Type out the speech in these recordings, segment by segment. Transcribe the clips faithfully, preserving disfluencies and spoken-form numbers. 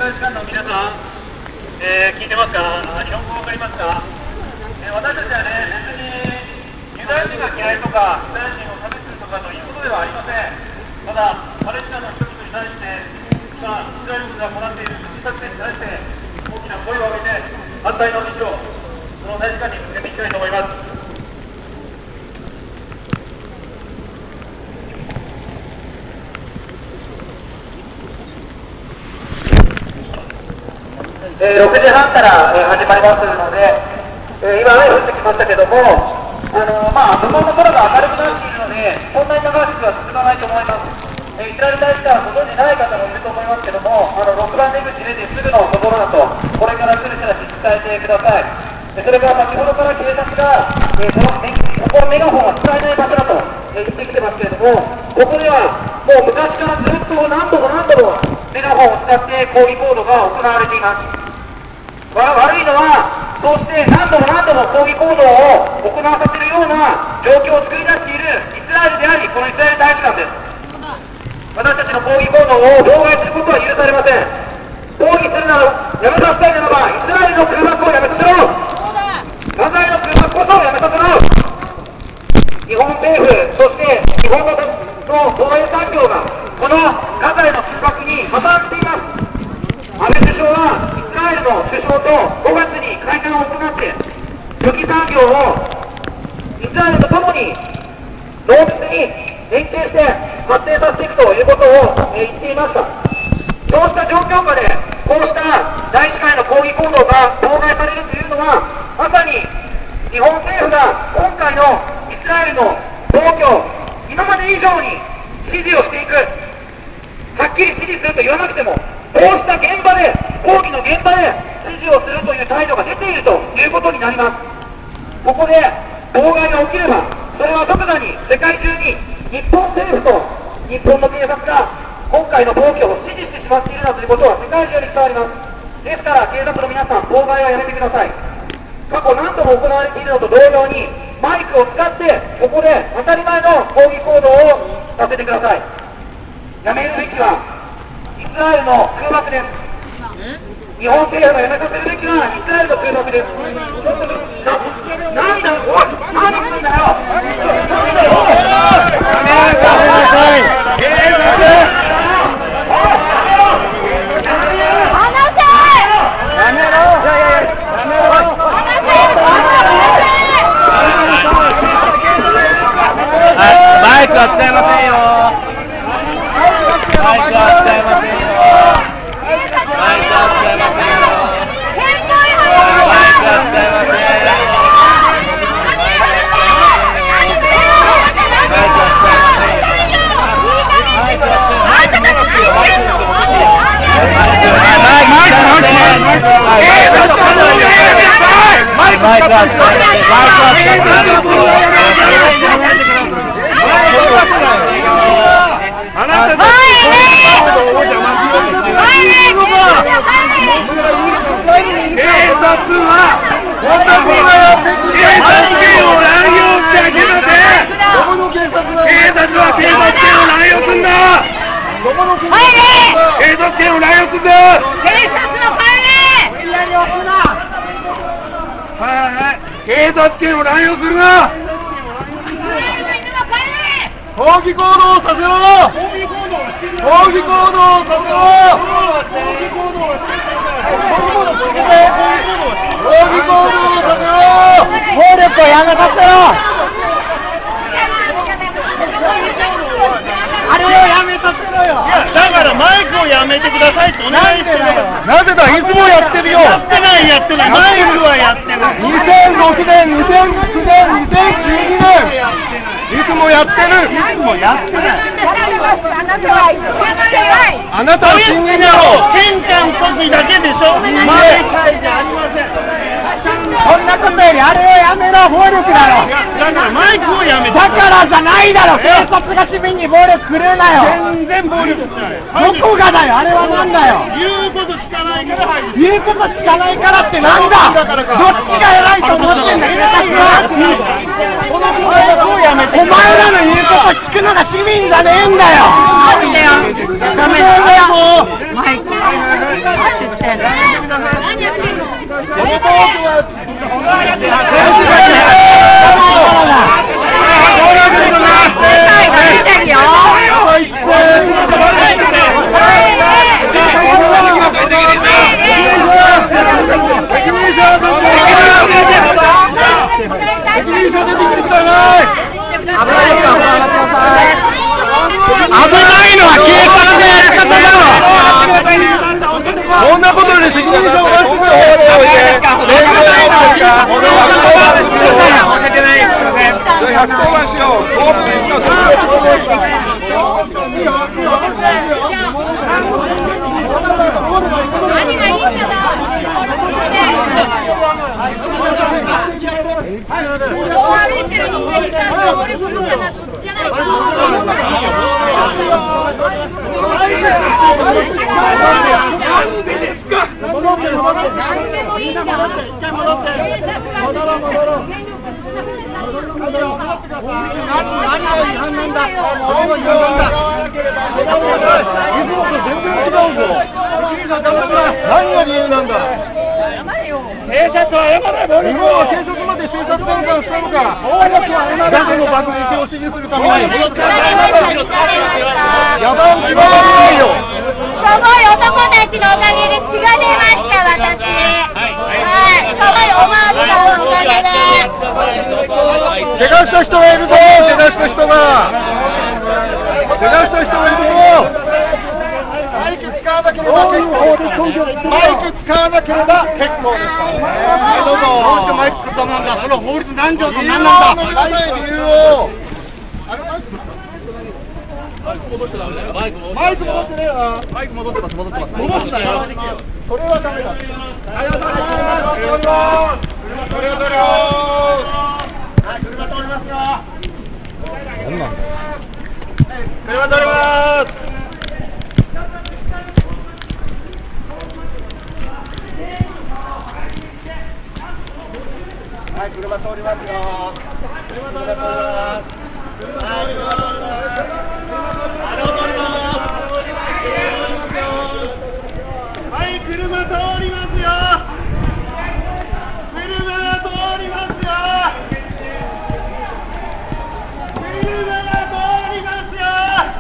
大使館の皆さん、えー、聞いてますか？日本語わかりますか？えー、私たちはね、別にユダヤ人が嫌いとか、ユダヤ人を差別するとかということではありません。ただ、パレスチナの人々に対して、今、イスラエル軍が行っている軍事作戦に対して、大きな声を上げて、反対の道を、その大使館に向けていきたいと思います。えー、ろくじはんから、えー、始まりますので、えー、今雨降ってきましたけども、あのー、まあ、向こうの空が明るくなっているので、そんなに長くは続かないと思います。えー、イスラエル大使館はご存じない方もいると思いますけども、あのろくばん出口出てすぐのところだと、これから来る人たちに伝えてください。でそれから先ほどから警察が、えー、このここはメガホンは使えない場所だと、えー、言ってきてますけれども、ここではもう昔からずっと何度も何度もメガホンを使って抗議行動が行われています。悪いのは、そうして何度も何度も抗議行動を行わさせるような状況を作り出しているイスラエルであり、このイスラエル大使館です。私たちの抗議行動を妨害することは許されません。抗議するならやめさせたいならば、イスラエルの空爆をやめさせろ。ガザへの空爆こそやめさせろ。日本政府、そして日本の防衛産業がこのガザへの空爆に破綻しています。安倍首相はイスラエルの首相とごがつに会談を行って、武器産業をイスラエルとともに濃密に連携して発展させていくということを言っていました。そうした状況下で、こうした大使館への抗議行動が妨害されるというのは、まさに日本政府が今回のイスラエルの暴挙を今まで以上に支持をしていく、はっきり支持すると言わなくても、こうした現場で、抗議の現場で支持をするという態度が出ているということになります。ここで妨害が起きれば、それは即座に世界中に日本政府と日本の警察が今回の暴挙を支持してしまっているなということは世界中に伝わります。ですから警察の皆さん、妨害はやめてください。過去何度も行われているのと同様に、マイクを使ってここで当たり前の抗議行動をさせてください。やめるべきはイスラエルの空爆です。日本政府がやめさせるべきはイスラエルの空爆です。なんだ、おい、何すんだよ。 マイクは使えませんよ。マイクは使えませんよ。マイクは使えませんよ。マイクは使えません。マイクは使えません。あなたたちの行動を邪魔しようとしている。警察は男がやってくる警察権を乱用しちゃいけません。警察は警察権を乱用すんだ。警察権を乱用すんだ。 警察の帰れ。 はいはいはい。警察権を乱用するな。抗議行動をさせろ。抗議行動をさせろ。抗議行動をさせろ。暴力をやめさせろ。あれをやめさせろよ。いや、だからマイクをやめてくださいってお願いしてる。なぜだ、いつもやってるよ。やってないやってない。マイクはやってない。にせんろくねん、にせんきゅうねん、にせんじゅうにねん。いつもやってる。いつもやってない。あなたは言ってない。あなたは人間だろう。ケンちゃんの時だけでしょ。毎回じゃありません。そんなことよりあれをやめろ。暴力だろ。だからマイクをやめて。だからじゃないだろ。警察が市民に暴力振るうなよ。全然暴力じゃない。どこがだよ。あれはなんだよ。言うこと聞かないから入る。言うこと聞かないからってなんだ。どっちが偉いと思ってんだ。警察は。このマイクをやめて。お前らの言うこと聞くのが市民じゃねえんだよ。ダメだよ。ダメだよ。マイク。 こんなことで責任者を出してくれ。ひゃくとおばんしよう。 何がいいんだな。歩いてる人間に対して俺こそじゃなくじゃないか。 なんでですか。 何でもいいんだ。 何が理由なんだ。警察は謝れ。日本は警察まで警察転換したのか。だけの爆撃を指示するために。野蛮気はないよ。 しょぼい男たちのおかげで血が出ました私。はい。しょぼいおまわりさんのおかげで。 怪我した人がいるぞ。怪我した人が。怪我した人がいるぞ。マイク使わなければ結構です。マイク使わなければ結構ですからね。はい、どうぞ。どうしてマイク使ったなんだ。その法律何条と何なんだ。理由を述べなさい、理由を。マイク戻してダメだよ。マイク戻ってねえな。マイク戻ってます、戻ってます。戻すなよ。それはダメだ。はい、車通ります。車通ります。はい、車通りますよ。何なんだ。車通ります。はい、車通りますよ。車通ります。はい、車通ります。はい、車通りますよ。車が通りますよ。車が通りますよ。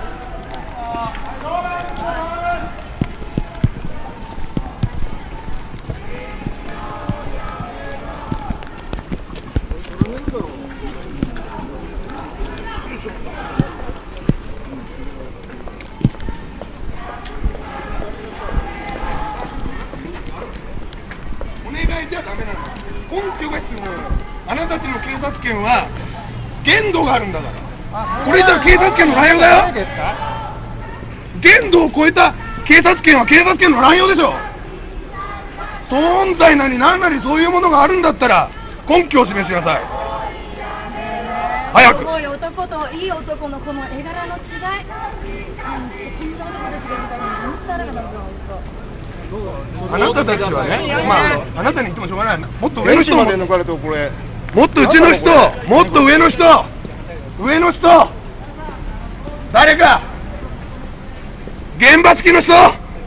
お願いじゃダメなの。根拠が必要なの。あなたたちの警察権は限度があるんだから。これ言ったら警察権の乱用だよ。限度を超えた警察権は警察権の乱用でしょ。存在なり何なりそういうものがあるんだったら根拠を示しなさい。早く。 すごい男といい男のこの絵柄の違い。 あなたたちはね、まああなたに言ってもしょうがない。もっと上の人まで抜かれてこれ。もっとうちの人、もっと上の人、上の人、誰か現場付きの人。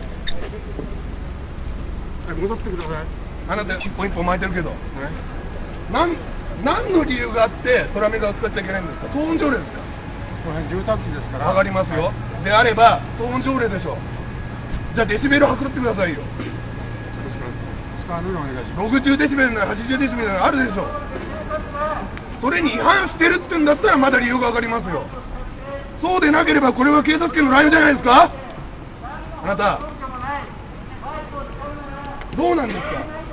戻ってください。あなた一本一本巻いてるけど、なん何の理由があってトラメガを使っちゃいけないんですか。騒音条例ですか。この辺住宅地ですから。わかりますよ。であれば騒音条例でしょ。じゃあデシベルを測ってくださいよ。ろくじゅうデシベルならはちじゅうデシベルならあるでしょ。それに違反してるって言うんだったらまだ理由がわかりますよ。そうでなければこれは警察権の乱用じゃないですか。あなたどうなんですか。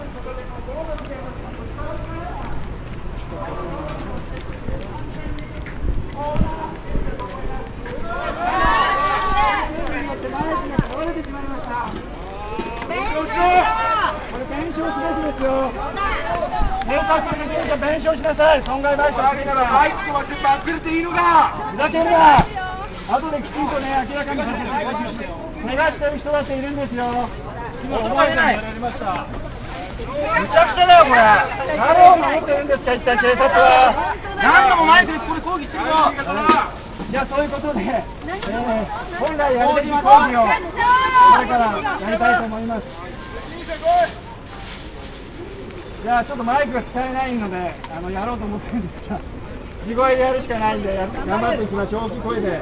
これ弁償すべきですよ。警察について弁償しなさい。損害賠償あげながら。マイクは全部開けていいのか。ふざけるな。後できちんとね明らかにさせて怪我してる人だっているんですよ。覚えない。むちゃくちゃだよこれ。誰を守ってるんですか一体警察は。何度もマイクでここで抗議してるよ。じゃあそういうことで、えー、本来やるべき抗議をこれからやりたいと思います。 じゃあちょっとマイクが使えないのであのやろうと思ってるんですが、地声でやるしかないんでや頑張っていきましょう。大きい声で、はい、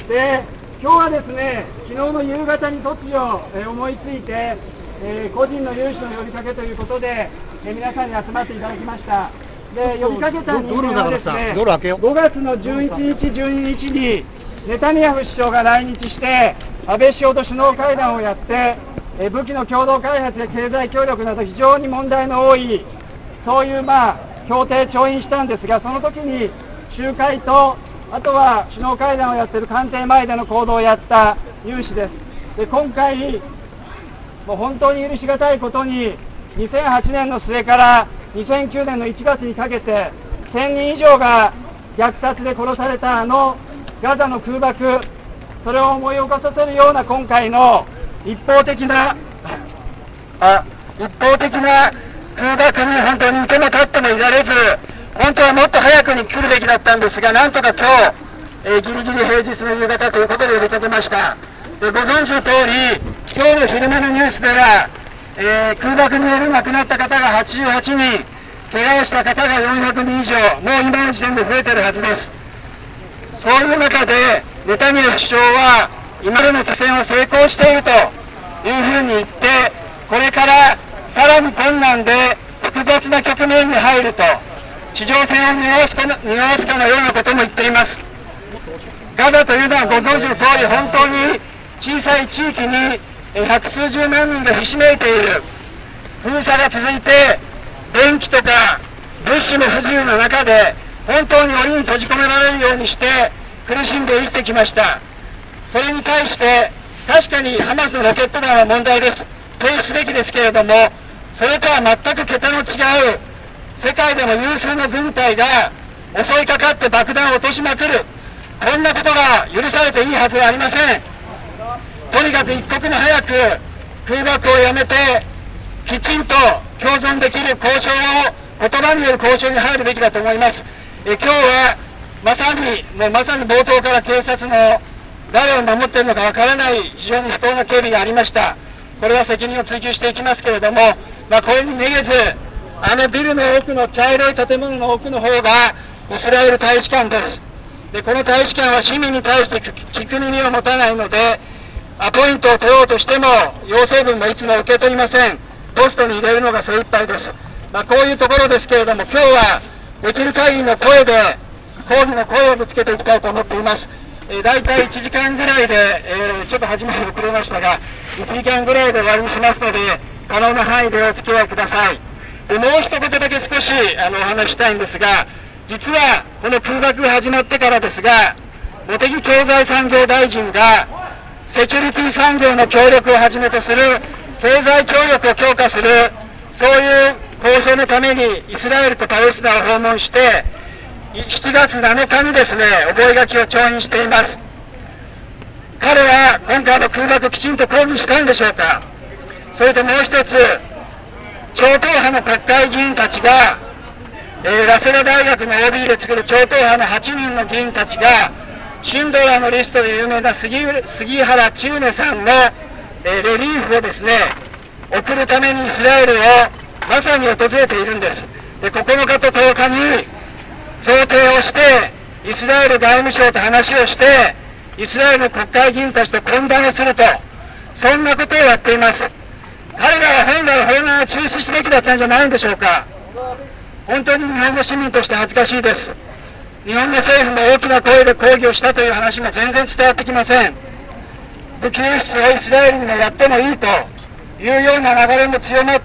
で今日はですね、昨日の夕方に突如、えー、思いついて、えー、個人の有志の呼びかけということで、えー、皆さんに集まっていただきました。で呼びかけた人間はですね、ごがつのじゅういちにちじゅうににちにネタニヤフ首相が来日して安倍首相と首脳会談をやって、えー、武器の共同開発や経済協力など非常に問題の多いそういうまあ協定調印したんですが、その時に集会とあとは首脳会談をやっている官邸前での行動をやった有志です。で今回もう本当に許し難いことににせんはちねんの末からにせんきゅうねんのいちがつにかけてせんにん以上が虐殺で殺されたあのガザの空爆、それを思い起こさせるような今回の一方的なあ一方的な空爆に本当にいても立ってもいられず、本当はもっと早くに来るべきだったんですが、なんとか今日、えー、ギリギリ平日の夕方ということで呼びかけました。でご存知の通り、今日の昼間のニュースでは、えー、空爆による亡くなった方がはちじゅうはちにん、怪我をした方がよんひゃくにん以上、もう今の時点で増えているはずです。そういう中で、ネタニヤフ首相は、今までの作戦を成功しているというふうに言って、これからさらに困難で複雑な局面に入ると、地上戦を匂わすかの、匂わすかのようなことも言っています。ガザというのはご存知の通り、本当に小さい地域に百数十万人がひしめいている。封鎖が続いて、電気とか物資の不自由な中で、本当に檻に閉じ込められるようにして苦しんで生きてきました。それに対して、確かにハマスのロケット弾は問題です。停止すべきですけれども、それとは全く桁の違う、世界でも有数の軍隊が襲いかかって爆弾を落としまくる、こんなことが許されていいはずはありません。とにかく一刻も早く空爆をやめて、きちんと共存できる交渉を、言葉による交渉に入るべきだと思います。え今日はまさに、もうまさに冒頭から警察の誰を守っているのかわからない非常に不当な警備がありました。これは責任を追及していきますけれども、まあ、これにめげず、あのビルの奥の茶色い建物の奥の方がイスラエル大使館です。で、この大使館は市民に対して聞く耳を持たないので、アポイントを取ろうとしても、要請文もいつも受け取りません。ポストに入れるのが精一杯です。まあ、こういうところですけれども、今日はできる限りの声で、抗議の声をぶつけていきたいと思っています。えー、大体いちじかんぐらいで、えー、ちょっと始まり遅れましたが、いちじかんぐらいで終わりにしますので、可能な範囲でお付き合いください。で、もう一言だけ少しあのお話したいんですが、実はこの空爆が始まってからですが、茂木経済産業大臣が、セキュリティ産業の協力をはじめとする経済協力を強化する、そういう交渉のためにイスラエルとパレスチナを訪問して、しちがつなのかにですね、覚書を調印しています。彼は今回の空爆をきちんと抗議したんでしょうか。それともう一つ、超党派の国会議員たちが、えー、ラセラ大学の オービー で作る超党派のはちにんの議員たちが、シンドラーのリストで有名な杉杉原千畝さんの、えー、レリーフをですね、送るためにイスラエルをまさに訪れているんです。で、ここのかととおかに想定をして、イスラエル外務省と話をして、イスラエルの国会議員たちと懇談をすると、そんなことをやっています。彼らは本来法案を中止すべきだったんじゃないんでしょうか。本当に日本の市民として恥ずかしいです。日本の政府も大きな声で抗議をしたという話も全然伝わってきません。武器輸出をイスラエルにもやってもいいというような流れも強まって、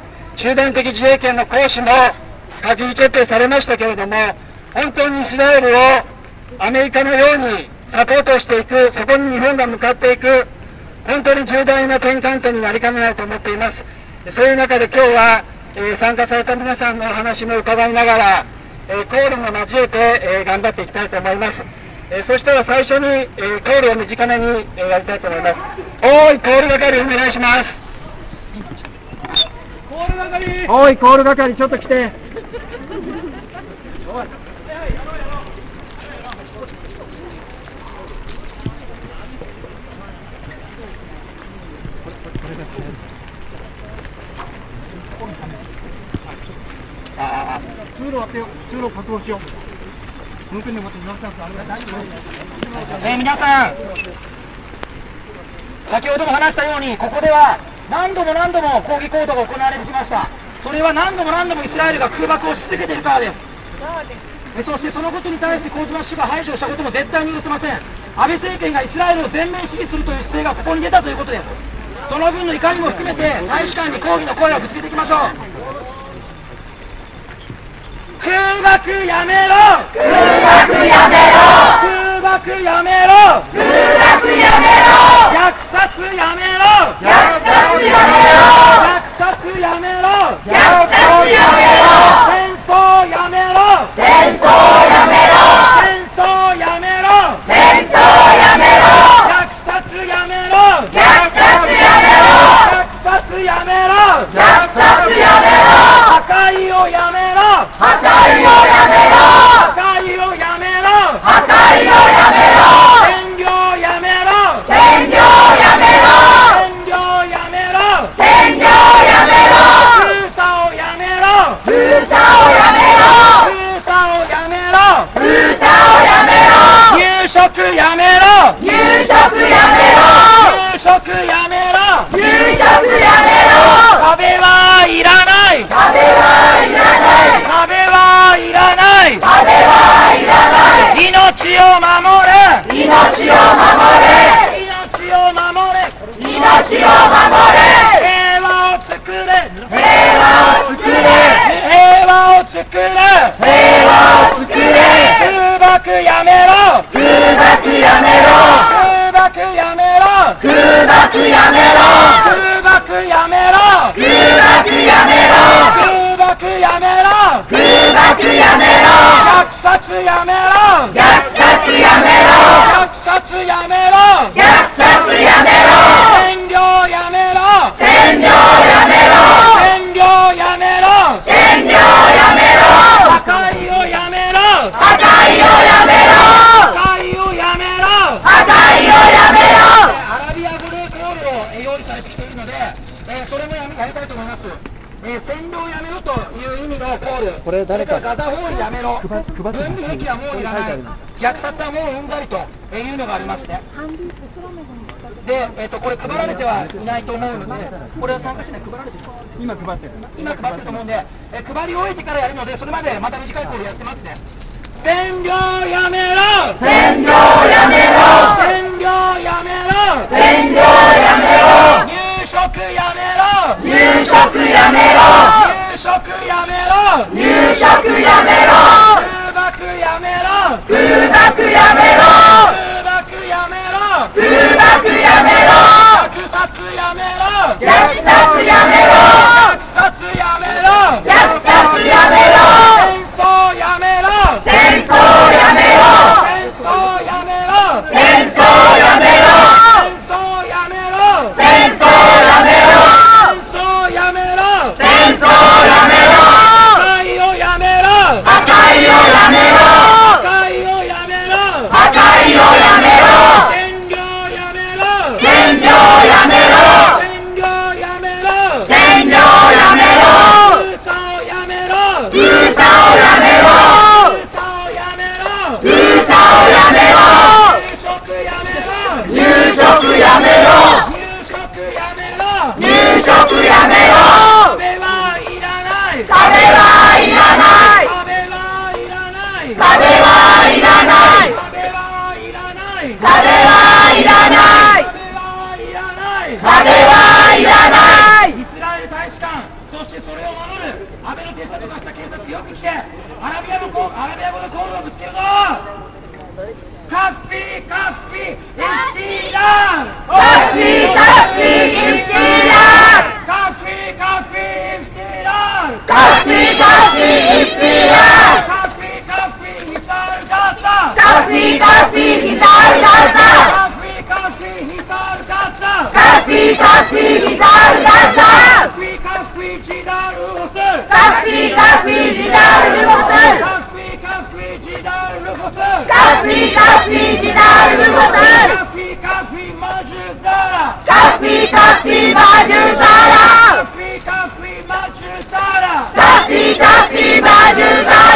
集団的自衛権の行使も閣議決定されましたけれども、本当にイスラエルをアメリカのようにサポートしていく、そこに日本が向かっていく、本当に重大な転換点になりかねないと思っています。そういう中で今日は、えー、参加された皆さんのお話も伺いながら、えー、コールも交えて、えー、頑張っていきたいと思います。えー、そしたら最初に、えー、コールを短めに、えー、やりたいと思います。おーい、コール係お願いします。コール係おーい、コール係ちょっと来て。おい路割ってよ、通路確保しよう。運転でもって乗りたくあるから大丈夫。 えー、皆さん、先ほども話したように、ここでは何度も何度も抗議行動が行われてきました。それは何度も何度もイスラエルが空爆をし続けているからです。えそしてそのことに対して小島氏が排除したことも絶対に許せません。安倍政権がイスラエルを全面支持するという姿勢がここに出たということです。その分の怒りも含めて大使館に抗議の声をぶつけていきましょう。空爆やめろ、 空爆やめろ、 空爆やめろ、 空爆やめろ、 虐殺やめろ、 虐殺やめろ、 虐殺やめろ、 虐殺やめろ、 戦争やめろ、 戦争やめろ、 戦争やめろ、 戦争やめろ、 虐殺やめろ、 虐殺やめろ、 虐殺やめろ、 虐殺やめろ、 破壊をやめろ、 破壊をやめろ、 破壊をやめろ、 破壊をやめろ、 占領やめろ、 占領やめろ、 占領やめろ、 占領やめろ、 封鎖をやめろ、 封鎖をやめろ、 封鎖をやめろ、 封鎖をやめろ、 入植やめろ、 入植やめろ、 入植やめろ、 入植やめろ、 壁はいらない、 壁はいらない、 壁はいらない、 壁はいらない、 命を守れ、 命を守れ、 命を守れ、 命を守れ、 平和を作れ、 平和を作れ、 平和を作れ、 平和を作れ、 空爆やめろ、 空爆やめろ、 空爆やめろ、 空爆やめろ、 空爆やめろ、 空爆やめろ、 空爆やめろ、 空爆やめろ、 虐殺やめろ、 虐殺やめろ、 虐殺やめろ、 虐殺やめろ、 占領やめろ、 占領やめろ、 占領やめろ、 占領やめろ、 破壊をやめろ、 破壊をやめろ、 破壊をやめろ、 破壊をやめろ、 アラビア語でコールをえー用意されてきているので、えーそれもやめやりたいと思います。えー占領やめろという意味のコール、 これ誰かそれからガザ包囲やめろ、 配配って分離壁はもういらない、虐殺はもううんざりというのがありますね。で、えー、とこれ配られてはいないと思うので、これは参加しない配られてる今配ってる。 今配ってると思うんで、えー配り終えてからやるので、それまでまた短いコールやってますね。占領やめろ、 占領やめろ、 占領やめろ、 占領やめろ、 入植やめろ、 入植やめろ、 入植やめろ、 入植やめろ、 空爆やめろ、 空爆やめろ、 空爆やめろ、 空爆やめろ、 虐殺やめろ、 虐殺やめろ、 虐殺やめろ、 虐殺やめろ、 戦争やめろ、 戦争やめろ、 戦争やめろ、 戦争やめろ、 戦争やめろ、 戦争やめろ、 戦争やめろ、 戦争やめろ、 破壊をやめろ、 破壊をやめろ、 破壊をやめろ、 破壊をやめろ、 占領やめろ、 占領やめろ、 占領やめろ、 占領やめろ、 封鎖をやめろ、 封鎖をやめろ、 封鎖をやめろ、 封鎖をやめろ、 入植やめろ、 入植やめろ、 入植やめろ、 入植やめろ、 壁はいらない、 壁はいらない、 壁はいらない、 壁はいらない、 壁はいらない、 壁はいらない、 壁はいらない、 壁はいらない、 イスラエル大使館、そしてそれを守る安倍の手下とかした警察よく来て、アラビアのコアラビア語のコールをぶつけるぞ。カッフィーカッフィーイスティーラン、 カッフィーカッフィーイスティーラン、 カッフィーカッフィーイスティーラン、 カッフィーカッフィーイスティーラン、 カッフィーカッフィーミサイルガッサ、 カッフィーカッフィーミサイルガッサ、 カッフィーカッフィーミサイルガッサ、 カッフィーカッフィーミサイルガッサ、 カッフィーカッフィージダールウォス、 カッフィーカッフィージダールウォス、 カッフィーカッフィージダールウォス、 カッフィーカッフィージダールウォス、 カッフィーカッフィーマジュザラ、 カッフィーカッフィーマジュザラ、 カッフィーカッフィーマジュザラ、 カッフィーカッフィーマジュザラ。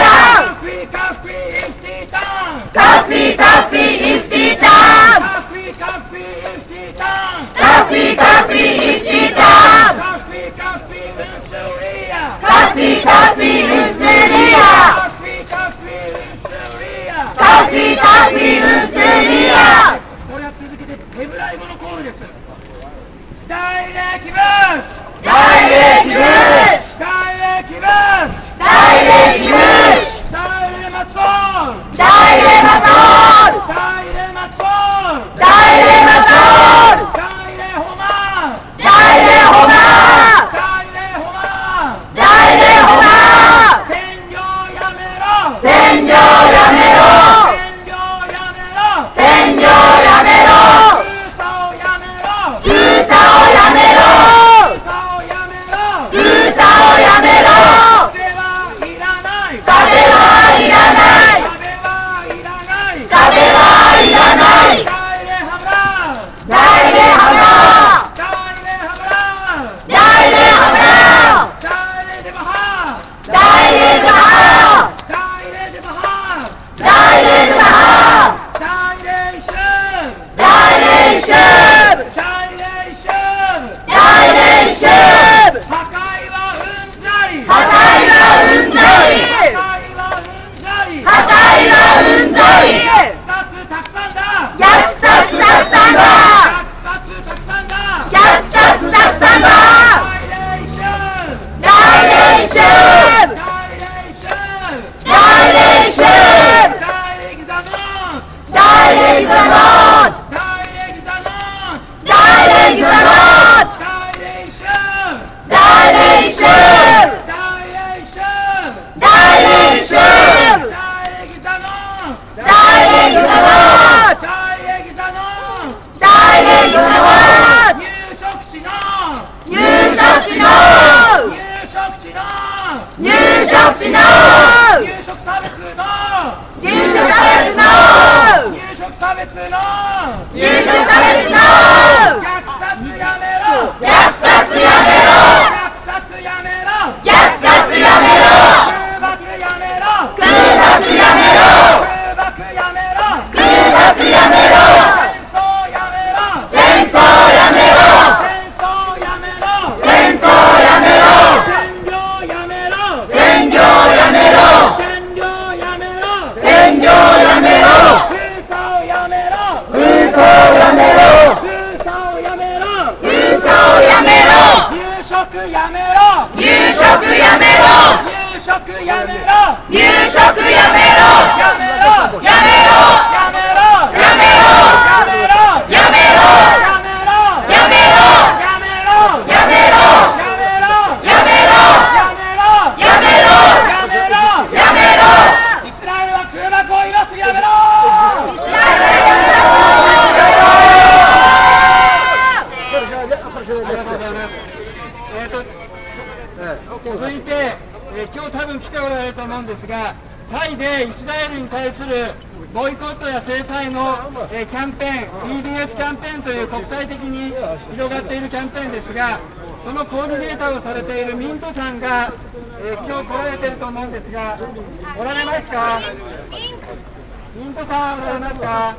続いて、えー、今日多分来ておられると思うんですが、タイでイスラエルに対するボイコットや制裁の、えー、キャンペーン、イーディーエス キャンペーンという国際的に広がっているキャンペーンですが、そのコーディネーターをされているミントさんが、えー、今日来られていると思うんですが、おられますか？ミントさんおられますか？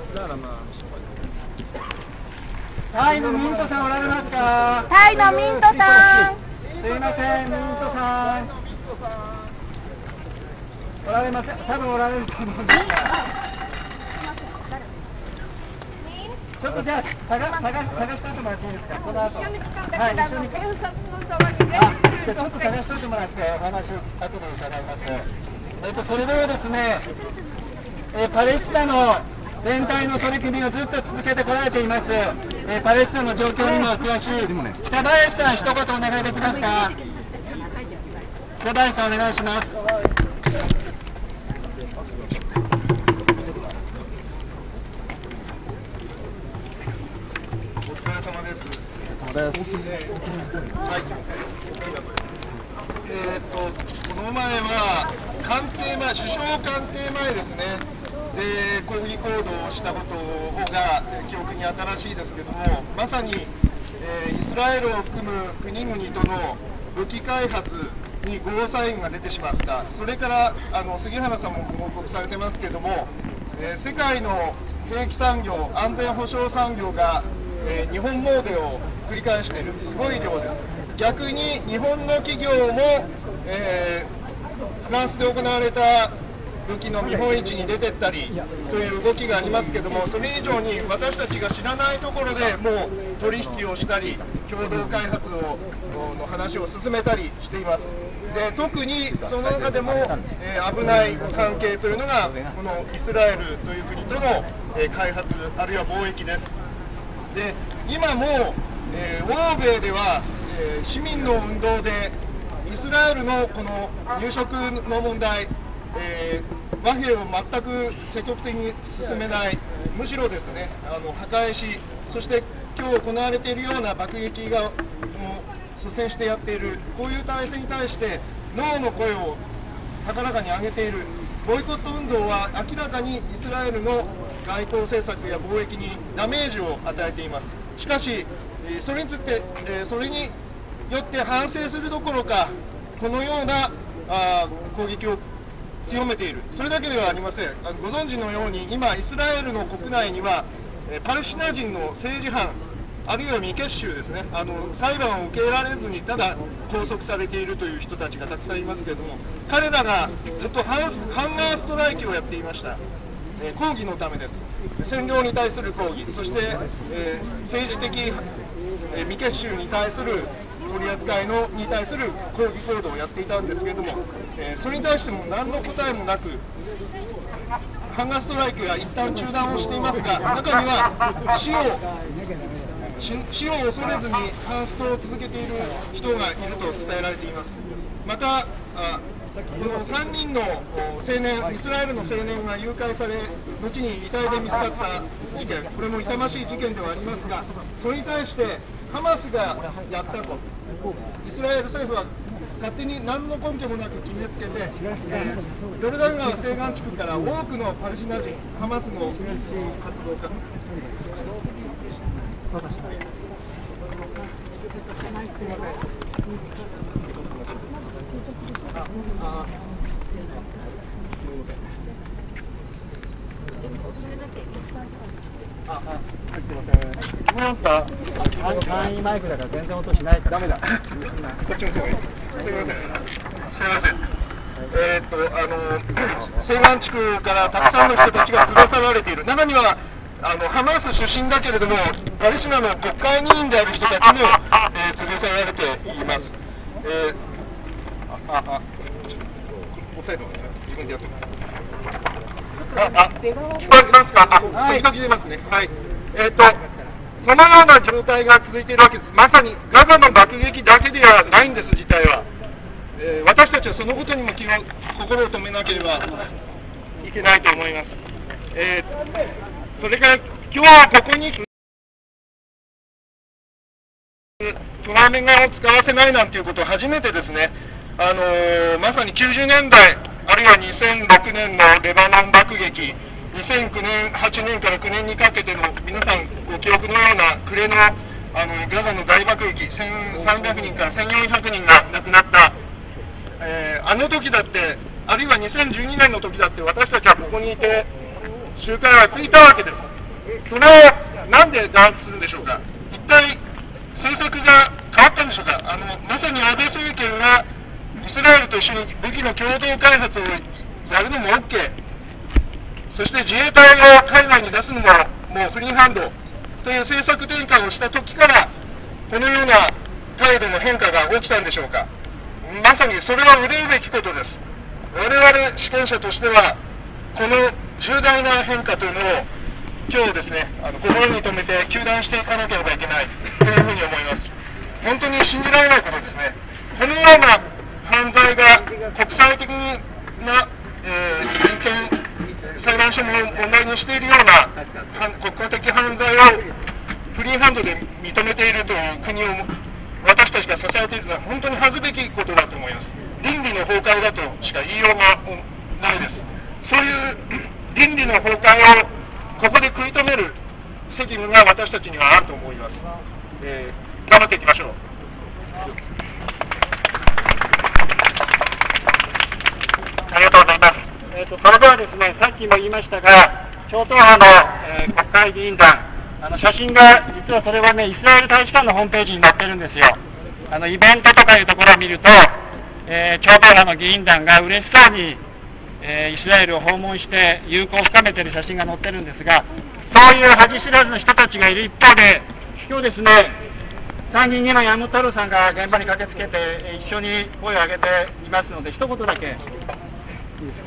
タイのミントさんおられますか？ タイのミントさん。 すいません、ミントさん。おられません、多分おられると思うんですが。ちょっとじゃあ探探探しておいてもらっていいですか？この後。はい、一緒に。あ、じゃあちょっと探しておいてもらってお話を後で伺います。えっとそれではですね、えー、パレスチナの全体の取り組みをずっと続けてこられています、えー、パレスチナの状況にも詳しい北林さん、一言お願いできますか？北林さん、お願いします。 お疲れ様です。お疲れ様です。はい。えー、っとこの前は官邸前、首相官邸前ですね。で抗議行動をしたことが記憶に新しいですけども、まさに、えー、イスラエルを含む国々との武器開発にゴーサインが出てしまった、それからあの杉原さんも報告されてますけども、えー、世界の兵器産業、安全保障産業が、えー、日本詣でを繰り返している、すごい量です。逆に日本の企業も、えー、フランスで行われた武器の見本市に出てったりという動きがありますけども、それ以上に私たちが知らないところでもう取引をしたり、共同開発をの話を進めたりしています。 で特にその中でも、えー、危ない関係というのがこのイスラエルという国との、えー、開発あるいは貿易です。で今も、えー、欧米では、えー、市民の運動でイスラエルのこの入植の問題、えー、和平を全く積極的に進めない、むしろですねあの破壊し、そして今日行われているような爆撃がもう率先してやっている、こういう体制に対してノーの声を高らかに上げている。ボイコット運動は明らかにイスラエルの外交政策や貿易にダメージを与えています。しかしそれについてそれによって反省するどころか、このようなあ攻撃を強めている、それだけではありません。ご存知のように今イスラエルの国内にはパレスチナ人の政治犯、あるいは未結集ですね、あの裁判を受けられずにただ拘束されているという人たちがたくさんいますけれども、彼らがずっとハンハンガーストライキをやっていました。えー、抗議のためです。占領に対する抗議、そして、えー、政治的、えー、未結集に対する取り扱いのに対する抗議行動をやっていたんですけれども、えー、それに対しても何の答えもなく、ハンガーストライキは一旦中断をしていますが、中には死を死を恐れずにハンストを続けている人がいると伝えられています。またあこのさんにんの青年、イスラエルの青年が誘拐され、後に遺体で見つかった事件、これも痛ましい事件ではありますが、それに対してハマスがやったと、イスラエル政府は勝手に何の根拠もなく決めつけて、えー、ヨルダン川西岸地区から多くのパレスチナ人、ハマスの活動家、そうだしない。すみません。ああああ、すみません。聞こえますか？簡易マイクだから全然音しないから。ダメだ。こっちの方がいい。すみません。すみません。えー、っとあの西岸地区からたくさんの人たちが連れ去られている。中にはあのハマス出身だけれどもパレスチナの国会議員である人たちも、えー、連れ去られています。えー、ああ押さえてもらいます。自分でやってます。ああ聞こえますか？あ、時々出ますね。はい。えー、っとそのような状態が続いているわけです。まさにガザの爆撃だけではないんです、事態は。えー、私たちはそのことにも気を心を止めなければいけないと思います。えー、それから今日はここにトラメガを使わせないなんていうことを初めてですね、あのー、まさにきゅうじゅうねんだいあるいはにせんろくねんのレバノン爆撃、にせんきゅうねん、はちねんからきゅうねんにかけての皆さんご記憶のような暮れの、あのガザの大爆撃、せんさんびゃくにんからせんよんひゃくにんが亡くなった、えー、あの時だって、あるいはにせんじゅうにねんの時だって、私たちはここにいて集会をやっていたわけです。それをなんで弾圧するんでしょうか。一体政策が変わったんでしょうか。あのまさに安倍政権はイスラエルと一緒に武器の共同開発をやるのも OK、 そして自衛隊を海外に出すのももうフリーハンドという政策転換をした時からこのような態度の変化が起きたんでしょうか。まさにそれは憂うべきことです。我々主権者としてはこの重大な変化というのを今日ですね、あの心に留めて糾弾していかなければいけないというふうに思います。本当に信じられないことですね。このような犯罪が国際的な、えー、人権裁判所も問題にしているような国家的犯罪をフリーハンドで認めているという国を私たちが支えているのは本当に恥ずべきことだと思います。倫理の崩壊だとしか言いようがないです。そういう倫理の崩壊をここで食い止める責務が私たちにはあると思います。えー、頑張っていきましょう。ありがとうございます。えーと、それではですね、さっきも言いましたが、超党派の、えー、国会議員団、あの写真が、実はそれはね、イスラエル大使館のホームページに載ってるんですよ。あのイベントとかいうところを見ると、えー、超党派の議員団が嬉しそうに、えー、イスラエルを訪問して友好を深めている写真が載ってるんですが、そういう恥知らずの人たちがいる一方で、今日ですね、 参議院議員の山本太郎さんが現場に駆けつけて、一緒に声を上げていますので、一言だけ、いいですか。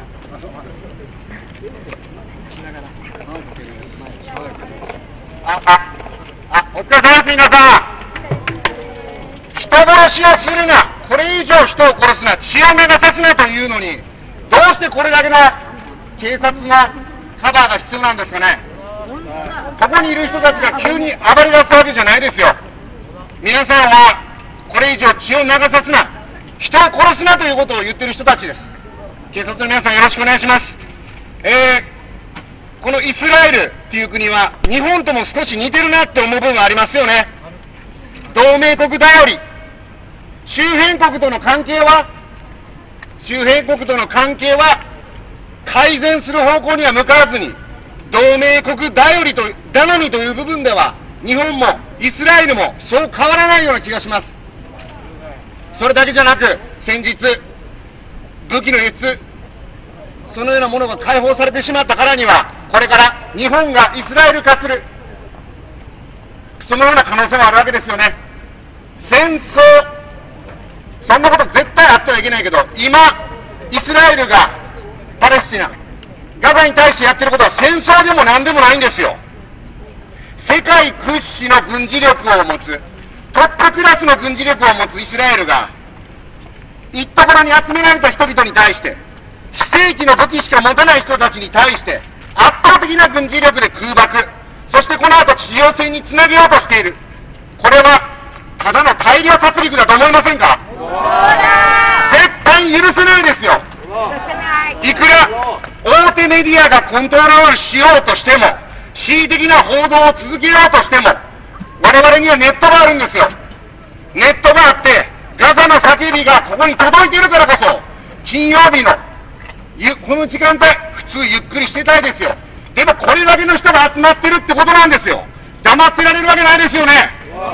あ、あ、あ、お疲れ様です、皆さん。人殺しをするな、これ以上人を殺すな、血を流さすなというのに、どうしてこれだけの警察のカバーが必要なんですかね。ここにいる人たちが急に暴れ出すわけじゃないですよ。皆さんはこれ以上血を流さすな、人を殺すなということを言ってる人たちです。警察の皆さんよろしくお願いします。えー、このイスラエルっていう国は日本とも少し似てるなって思う部分ありますよね。同盟国頼り、周辺国との関係は周辺国との関係は改善する方向には向かわずに、同盟国頼りと頼みという部分では日本もイスラエルもそう変わらないような気がします。それだけじゃなく、先日武器の輸出、そのようなものが解放されてしまったからには、これから日本がイスラエル化する、そのような可能性もあるわけですよね。戦争、そんなこと絶対あってはいけないけど、今イスラエルがパレスチナ、ガザに対してやってることは戦争でも何でもないんですよ。世界屈指の軍事力を持つ、トップクラスの軍事力を持つイスラエルが、一ところに集められた人々に対して、非正規の武器しか持たない人たちに対して、圧倒的な軍事力で空爆、そしてこの後地上戦につなげようとしている。これは、ただの大量殺戮だと思いませんか？絶対に許せないですよ。いくら大手メディアがコントロールしようとしても、恣意的な報道を続けようとしても、我々にはネットがあるんですよ。ネットがあって、ガザの叫びがここに届いているからこそ、金曜日のゆこの時間帯、普通ゆっくりしてたいですよ。でもこれだけの人が集まってるってことなんですよ。黙ってられるわけないですよね。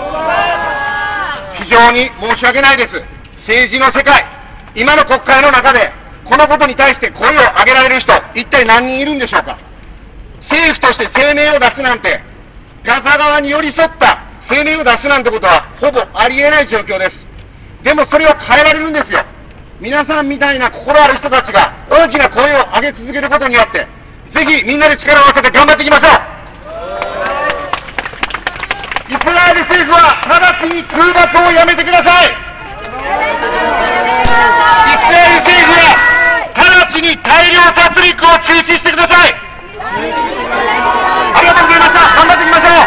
非常に申し訳ないです。政治の世界、今の国会の中で、このことに対して声を上げられる人、一体何人いるんでしょうか。政府として声明を出すなんて、ガザ側に寄り添った声明を出すなんてことは、ほぼありえない状況です。でもそれを変えられるんですよ。皆さんみたいな心ある人たちが大きな声を上げ続けることによって、ぜひみんなで力を合わせて頑張っていきましょう。イスラエル政府は直ちに空爆をやめてください。イスラエル政府は直ちに大量殺戮を中止してください。ありがとうございました。頑張っていきましょう。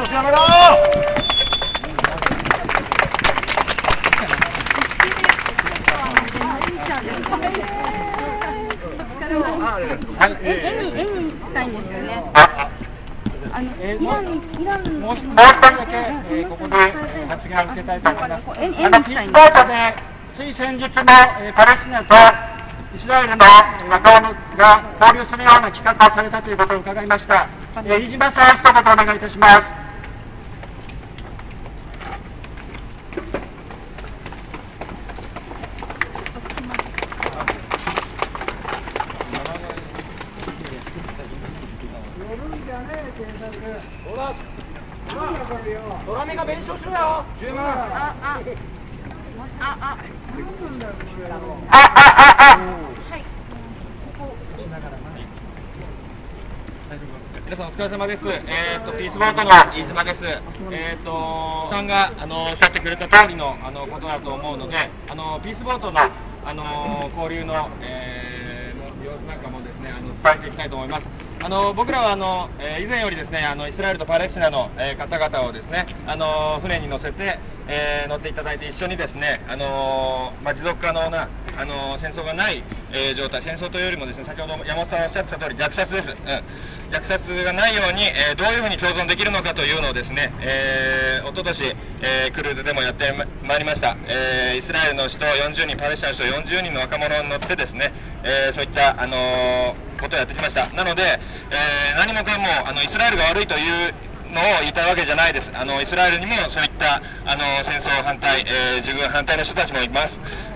はい、絵に、絵にしたいんですよね。あの、イラン、イラン。もう一人だけ、えー、ここで発言を受けたいと思います。あの、ピースボートで、つい先日も、えー、パレスチナとイスラエルの仲間が交流するような企画をされたということを伺いました。えー、飯島さん、一言お願いいたします。ドラミが弁償しろよ。じゅうまん。あああああああ。はい。皆さんお疲れ様です。えっとピースボートの飯島です。えっとさんがあのおっしゃってくれた通りのあのことだと思うので、あのピースボートのあの交流の、えー、の様子なんかもですね、あの伝えていきたいと思います。あの僕らはあの、えー、以前よりですね、あのイスラエルとパレスチナの、えー、方々をですね、あの船に乗せて、えー、乗っていただいて一緒にですね、あのまあ、持続可能なあの戦争がない、えー、状態、戦争というよりもですね、先ほど山本さんおっしゃってた通り虐殺です。うん、虐殺がないように、えー、どういうふうに共存できるのかというのをですね、えー、おととし、えー、クルーズでもやってまいりました。えー、イスラエルの人よんじゅうにん、パレスチナの人よんじゅうにんの若者に乗ってですね、えー、そういったあのことをやってきました。なので、えー、何もかもあのイスラエルが悪いというのを言いたいわけじゃないです。あのイスラエルにもそういったあの戦争反対、えー、自軍反対の人たちもいます。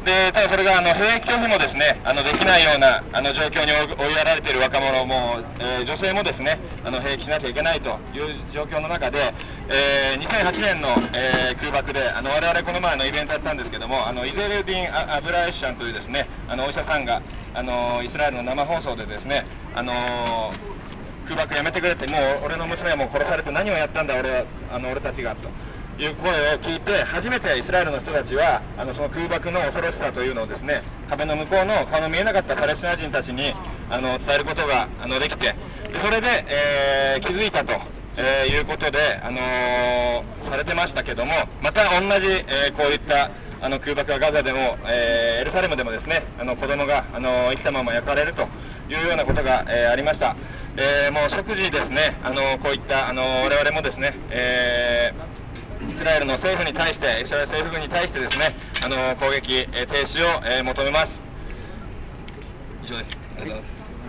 でただそれがあの兵役拒否もですねあのできないようなあの状況に追いやられている若者も、えー、女性もですねあの兵役しなきゃいけないという状況の中で、えー、にせんはちねんの、えー、空爆であの我々この前のイベントやったんですけども、あのイゼルディン・アブラエッシャンというですねあのお医者さんがあのイスラエルの生放送でですねあの空爆やめてくれって、もう俺の娘はもう殺されて何をやったんだ俺はあの俺たちがという声を聞いて、初めてイスラエルの人たちはあのその空爆の恐ろしさというのをですね壁の向こうの顔の見えなかったパレスチナ人たちにあの伝えることがあのできて、でそれで、えー、気づいたと、えー、いうことで、あのー、されてましたけども、また同じ、えー、こういったあの空爆がガザでも、えー、エルサレムでもですねあの子供があの生きたまま焼かれるというようなことが、えー、ありました。えー、もう即時ですねあのこういったあの我々もですね、えーイスラエルの政府に対して、イスラエル政府軍に対してですね、あの攻撃、えー、停止を、えー、求めます。以上です。ありがとうございます。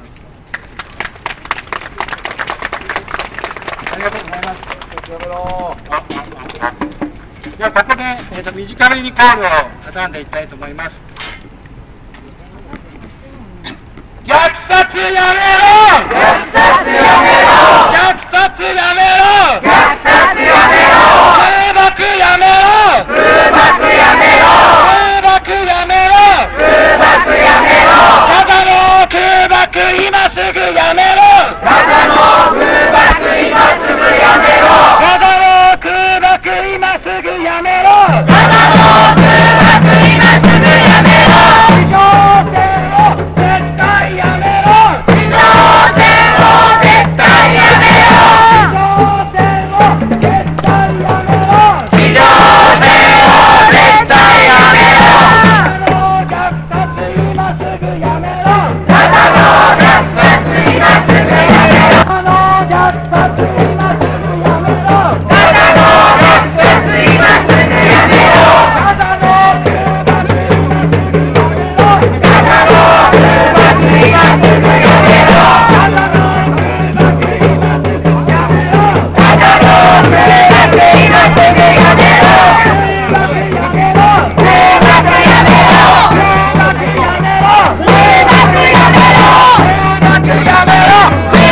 ありがとうございます。ではここで、えーと、短めにコールを挟んでいきたいと思います。虐殺やめろ！虐殺やめろ！虐殺やめろ！虐殺やめろ！空爆やめろ！空爆やめろ！空爆やめろ！空爆やめろ！ガザの空爆今すぐやめろ！ガザの空爆今すぐやめろ！ガザの空爆今すぐやめろ！ガザの空爆今すぐやめろ！地上戦を絶対やめろ！地上戦を絶対やめろ！地上戦を絶対やめろ！地上戦を絶対やめろ！ガザの虐殺今すぐやめろ！ガザの虐殺今すぐやめろ！ガザの虐殺今すぐやめろ！ガザの虐殺今すぐやめろ！ガザの空爆ガザの空爆今すぐやめろ！ガザの空爆今すぐやめろ！ガザの空爆今すぐやめろ！空爆やめろ！空爆やめろ！空爆やめろ！空爆やめろ！空爆やめろ！空爆やめろ！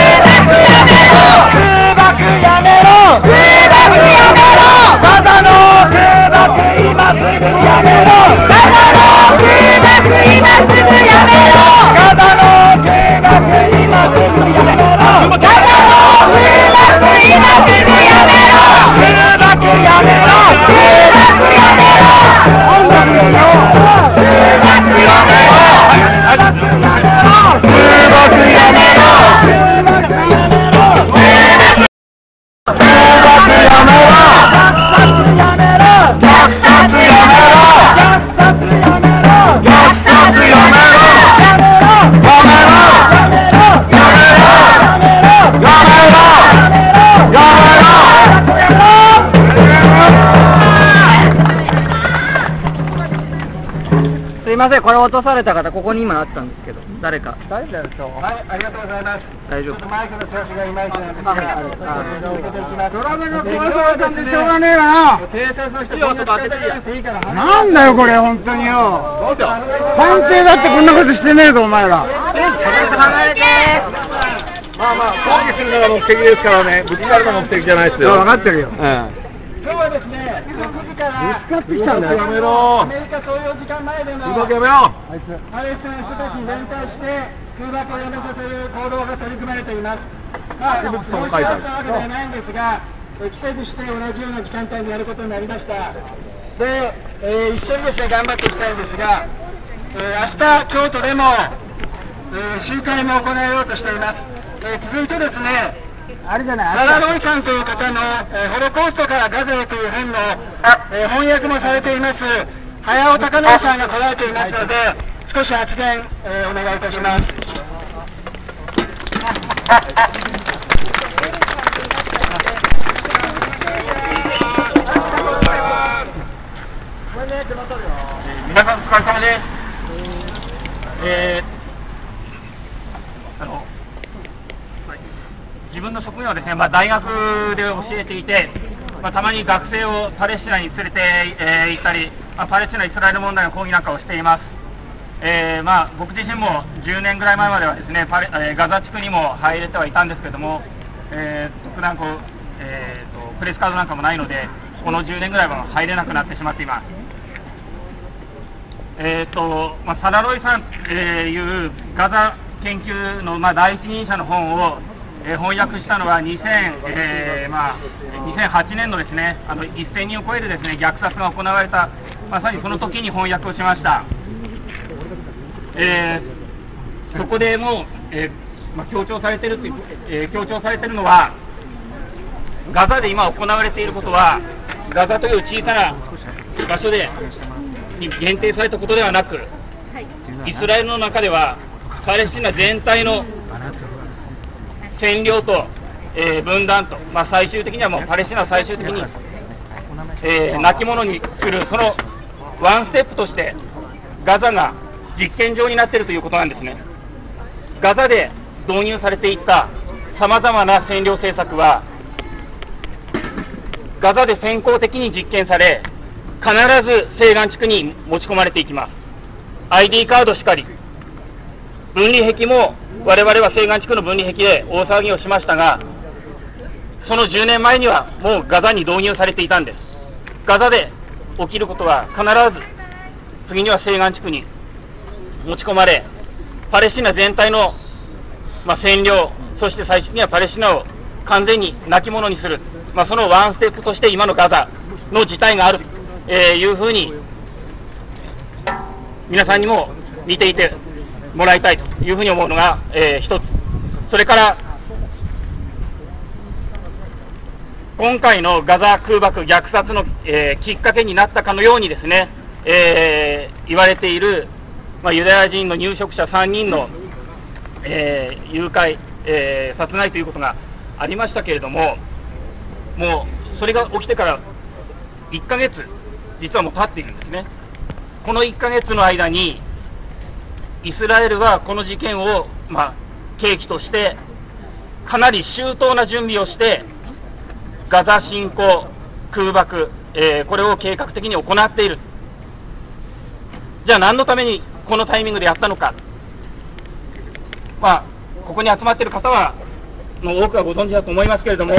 空爆やめろ！空爆やめろ！ガザの空爆今すぐやめろ！ガザの空爆今すぐやめろ！ガザの空爆今すぐやめろ！ガザの空爆今すぐやめろ！空爆やめろ！空爆やめろ！空爆やめろ！空爆やめろ！空爆やめろ！空爆やめろ！空爆やめろ！空爆やめろ！虐殺やめろ！虐殺やめろ！虐殺やめろ！やめろ！やめろ！やめろ！やめろ！やめろ！やめろ！やめろ！すいません、これ落とされた方、ここに今あったんですけど、誰か。誰だよ、はい、ありがとうございます。大丈夫。マイクの調子がいまいちなんですが、ドラムが壊されたんでしょうがねえな。警察の人に音当てていいから。なんだよ、これ、本当によ。探偵だってこんなことしてねえぞ、お前ら。まあまあ、抗議するのが目的ですからね、ぶつかるのが目的じゃないですよ。分かってるよ。今日はですね、ろくじから見つかってきたんだよ。やめろ。アメリカ総領事館前での空爆やめろ。パレスチナの人たちに連帯して空爆をやめさせる行動が取り組まれています。まあ、そうしあったわけではないんですが、季節して同じような時間帯にやることになりました。で、えー、一緒にですね、頑張っていきたいんですが、えー、明日、京都でも、えー、集会も行おうとしています。えー、続いてですね、あれじゃない、サラ・ロイさんという方の、えー、ホロコーストからガザへという本の、えー、翻訳もされています、早尾貴則さんが来られていますので、少し発言、えー、お願いいたします。皆さん、お疲れ様です。えー、あの自分の職業はですね、まあ、大学で教えていて、まあ、たまに学生をパレスチナに連れて、えー、行ったり、 まあ、パレスチナ・イスラエル問題の抗議なんかをしています。えーまあ、僕自身もじゅうねんぐらい前まではですね、パレえー、ガザ地区にも入れてはいたんですけれども、えー、特段こう、えー、とクレジカードなんかもないので、このじゅうねんぐらいは入れなくなってしまっています。えーとまあ、サラロイさん、えー、いうガザ研究の、まあ、第一人者の本を、えー、翻訳したのはにせん、えーまあ、にせんはちねんのですね、あのせんにんを超えるですね虐殺が行われた、まさにその時に翻訳をしました。えー、そこでもう、えーまあ、強調されているという、えー、強調されているのは、ガザで今行われていることは、ガザという小さな場所でに限定されたことではなく、イスラエルの中ではパレスチナ全体の占領と、えー、分断と、まあ、最終的にはもうパレスチナを最終的に、えー、亡き者にする、そのワンステップとしてガザが実験場になっているということなんですね。ガザで導入されていったさまざまな占領政策はガザで先行的に実験され、必ず西岸地区に持ち込まれていきます。アイディー カードしかり、分離壁も我々は西岸地区の分離壁で大騒ぎをしましたが、そのじゅうねんまえにはもうガザに導入されていたんです。ガザで起きることは必ず次には西岸地区に持ち込まれ、パレスチナ全体の、まあ、占領、そして最終的にはパレスチナを完全に亡き者にする、まあ、そのワンステップとして今のガザの事態があると、えー、いうふうに皆さんにも見ていてもらいたいというふうに思うのが、えー、一つ。それから今回のガザ空爆虐殺の、えー、きっかけになったかのようにですね、えー、言われている、まあ、ユダヤ人の入植者さんにんの、えー、誘拐、えー、殺害ということがありましたけれども、もうそれが起きてからいっかげつ実はもう経っているんですね。このいっかげつの間にイスラエルはこの事件を、まあ、契機としてかなり周到な準備をしてガザ侵攻、空爆、えー、これを計画的に行っている。じゃあ何のためにこのタイミングでやったのか。まあ、ここに集まっている方はの多くはご存知だと思いますけれども、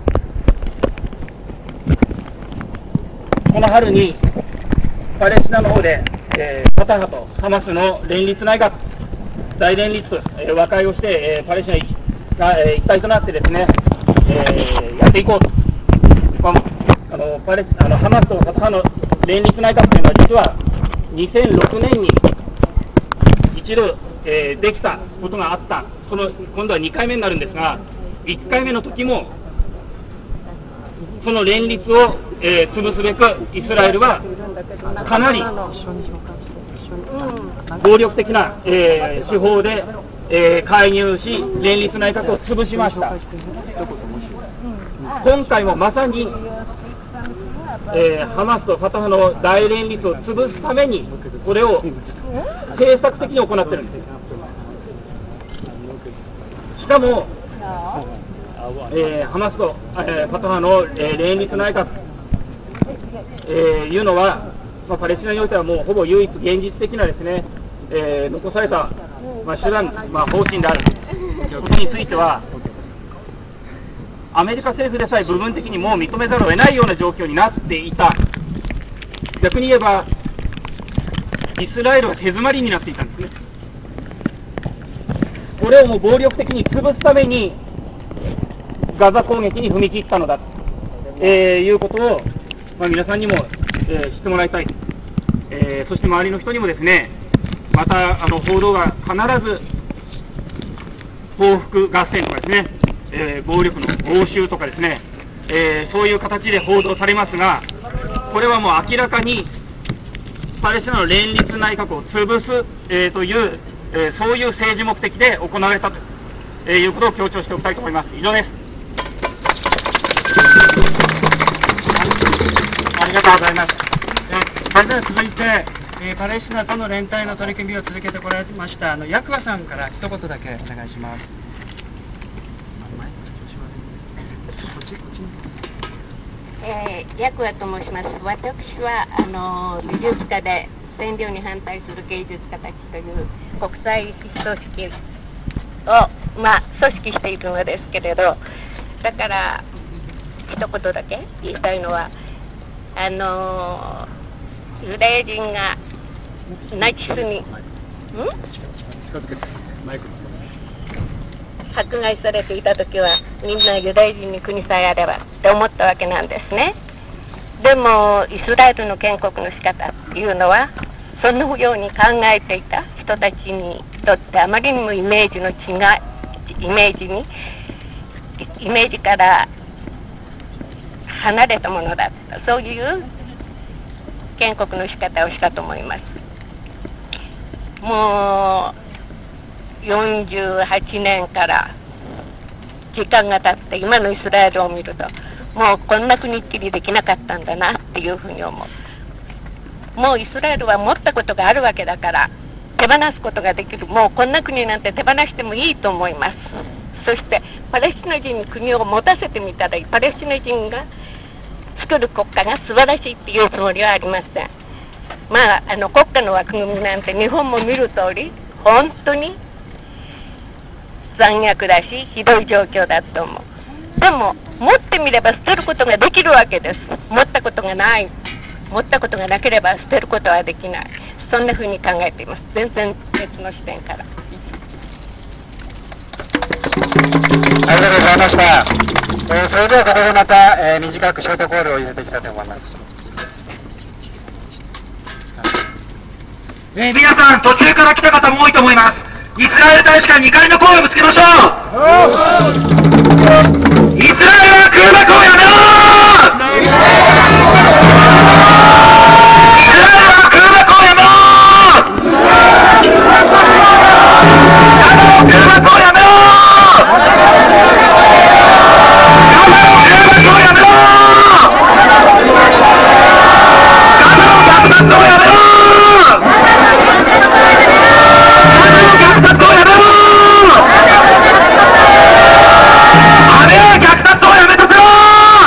この春にパレスチナの方で、えー、ファタハとハマスの連立内閣、大連立、えー、和解をして、えー、パレスチナが、えー、一体となってですね、えー、やっていこうと。まあ、あのパレスあのハマスとファタハの連立内閣というのは実はにせんろくねんに一度、えー、できたことがあった。その今度はにかいめになるんですが、いっかいめの時もその連立を、えー、潰すべくイスラエルはかなり暴力的な、えー、手法で、えー、介入し連立内閣を潰しました。今回もまさに、えー、ハマスとファタハの大連立を潰すためにこれを政策的に行っているんです。しかもえー、ハマスと、えー、ファタハの、えー、連立内閣、えー、いうのは、まあ、パレスチナにおいてはもうほぼ唯一現実的なですね、えー、残された、まあ、手段、まあ、方針であることについては、アメリカ政府でさえ部分的にもう認めざるを得ないような状況になっていた。逆に言えばイスラエルは手詰まりになっていたんですね。これをもう暴力的に潰すためにガザ攻撃に踏み切ったのだと、えー、いうことを、まあ、皆さんにも、えー、知ってもらいたい、えー、そして周りの人にもですね、またあの報道が必ず報復合戦とかですね、えー、暴力の応酬とかですね、えー、そういう形で報道されますが、これはもう明らかにパレスチナの連立内閣を潰す、えー、という、えー、そういう政治目的で行われたと、えー、いうことを強調しておきたいと思います。以上です。ありがとうございます。 それでは続いて、えー、パレスチナとの連帯の取り組みを続けてこられましたあのヤクワさんから一言だけお願いします。 えー、ヤクワと申します。私はあの美術家で占領に反対する芸術家たちという国際組織を、まあ、組織しているのですけれど、だから一言だけ言いたいのは、あのユダヤ人がナチスにん迫害されていた時は、みんなユダヤ人に国さえあればって思ったわけなんですね。でもイスラエルの建国の仕方っていうのは、そのように考えていた人たちにとってあまりにもイメージの違いイメージにイメージから離れたものだった、そういう建国の仕方をしたと思います。もうよんじゅうはちねんから時間が経って今のイスラエルを見ると、もうこんな国っきりできなかったんだなっていうふうに思う。もうイスラエルは持ったことがあるわけだから手放すことができる。もうこんな国なんて手放してもいいと思います。そしてパレスチナ人に国を持たせてみたら、パレスチナ人が作る国家が素晴らしいっていうつもりはありません。まあ、あの国家の枠組みなんて日本も見る通り本当に残虐だしひどい状況だと思う。でも持ってみれば捨てることができるわけです。持ったことがない持ったことがなければ捨てることはできない。そんなふうに考えています。全然別の視点から。 ありがとうございました。えー、それではここでまた、えー、短くショートコールを入れていきたいと思います。 えー、皆さん途中から来た方も多いと思います。イスラエル大使館に怒りの声をぶつけましょう。イスラエルは空爆をやめろー。イスラエルは空爆をやめろー。空爆をやめろー。空爆をやめろー。をやめろー。虐殺をやめろー。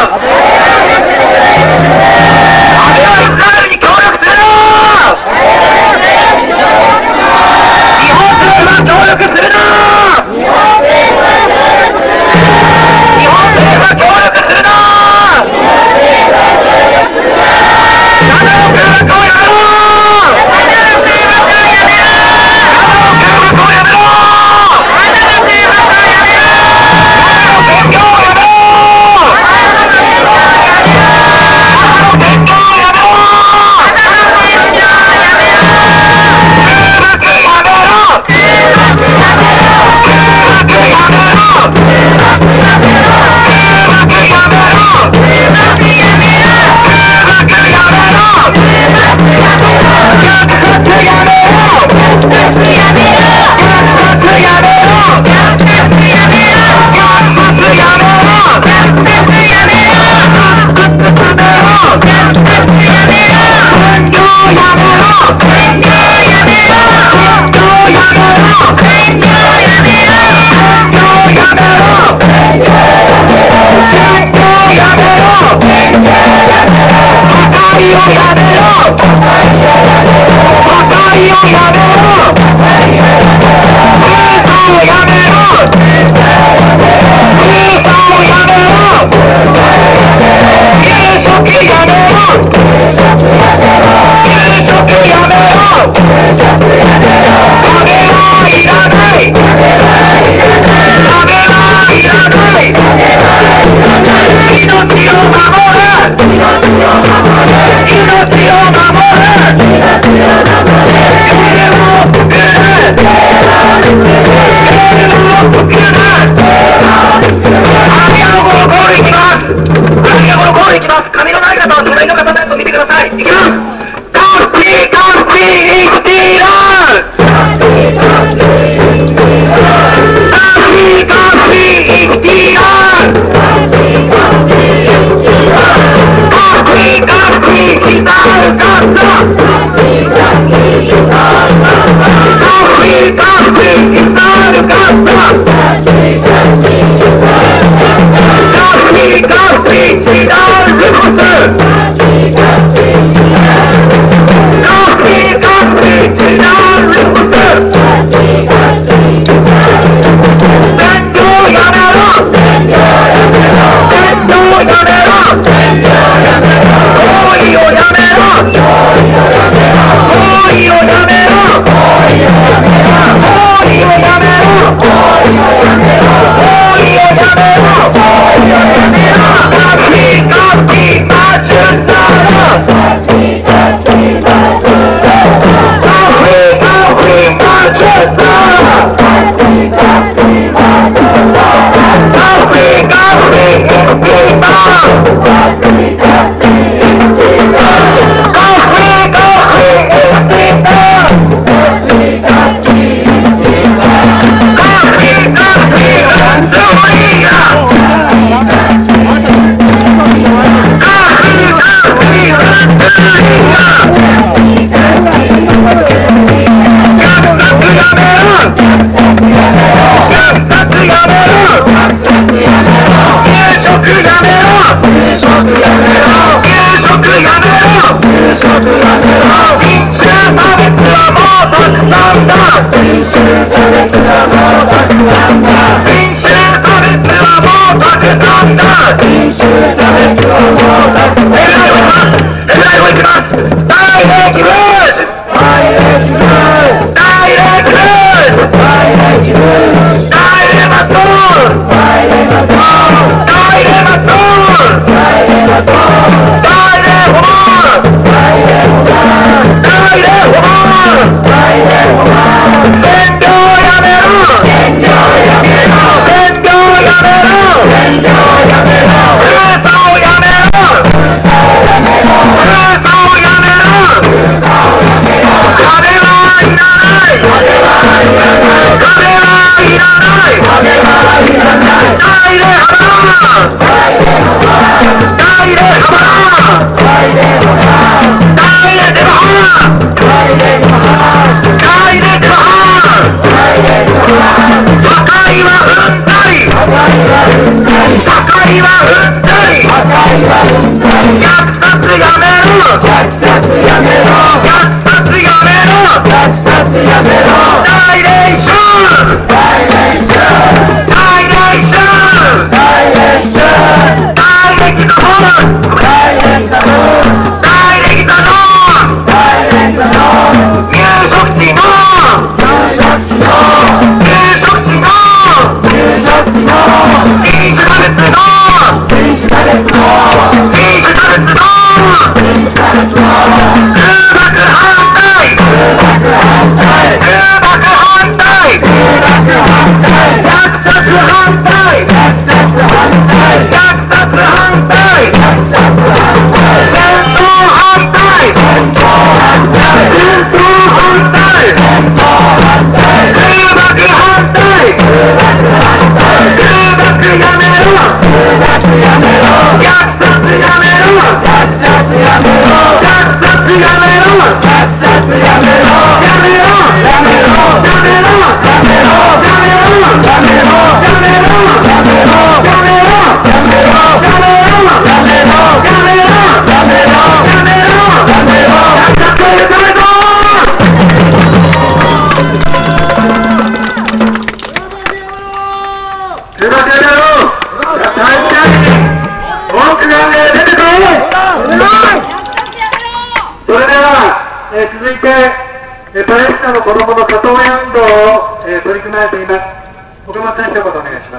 続いて、えパレスチナの子どもの里親運動を、え取り組まれています岡本先生、お願いします。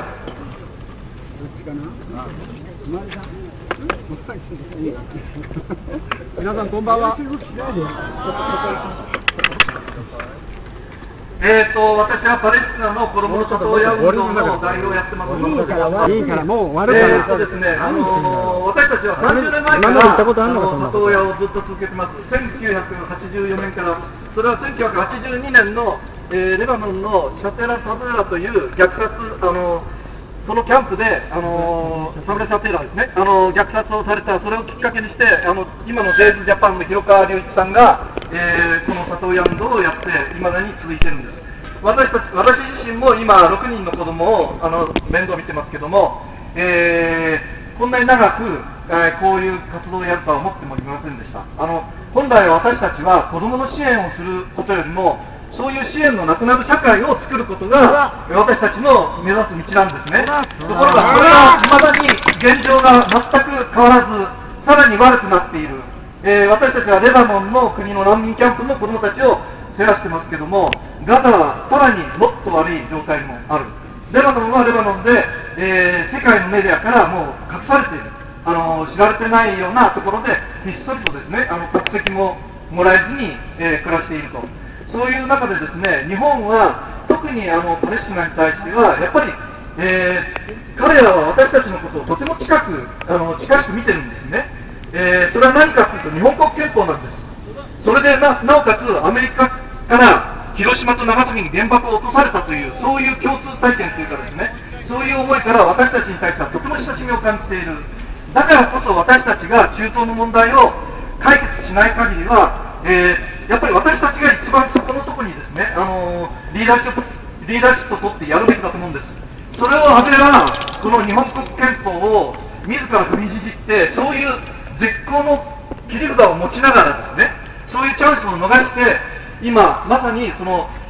皆さんこんばんは。 えーと私はパレスチナの子どもの里親運動の代表をやってますので、 いいからもう終わるから。 えーとですね、あのー、私たちはさんじゅうねんまえから里親をずっと続けてます。せんきゅうひゃくはちじゅうよねんから、それはせんきゅうひゃくはちじゅうにねんの、えー、レバノンのシャテラ・サブーラという虐殺、あのーそのキャンプで、あのー、サブレ・シャテラですね、あのー、虐殺をされた、それをきっかけにして、あの今のデイズ・ジャパンの広川隆一さんが、えー、この里親運動をやって、いまだに続いてるんです。私たち私自身も今、ろくにんの子供をあの面倒見てますけども、えー、こんなに長く、えー、こういう活動をやるとは思ってもいませんでした。あの本来、私たちは子供の支援をすることよりも、そういう支援のなくなる社会を作ることが私たちの目指す道なんですね。ところがこれは未だに現状が全く変わらず、さらに悪くなっている、えー、私たちはレバノンの国の難民キャンプの子どもたちを世話してますけども、ガザはさらにもっと悪い状態もある。レバノンはレバノンで、えー、世界のメディアからもう隠されている、あのー、知られてないようなところでひっそりとですね、あの国籍ももらえずに、えー、暮らしていると。そういう中でですね、日本は特にあのパレスチナに対してはやっぱり、えー、彼らは私たちのことをとても近くあの近しく見てるんですね、えー、それは何かというと日本国憲法なんです。それで な, なおかつアメリカから広島と長崎に原爆を落とされたというそういう共通体験というかですね、そういう思いから私たちに対してはとても親しみを感じている。だからこそ私たちが中東の問題を解決しない限りは、えー、やっぱり私たちが一番そこのところにですね、あのー、リーダーシップリーダーシップを取ってやるべきだと思うんです。それを初めはこの日本国憲法を自ら踏みにじって、そういう絶好の切り札を持ちながらですね、そういうチャンスを逃して、今まさにその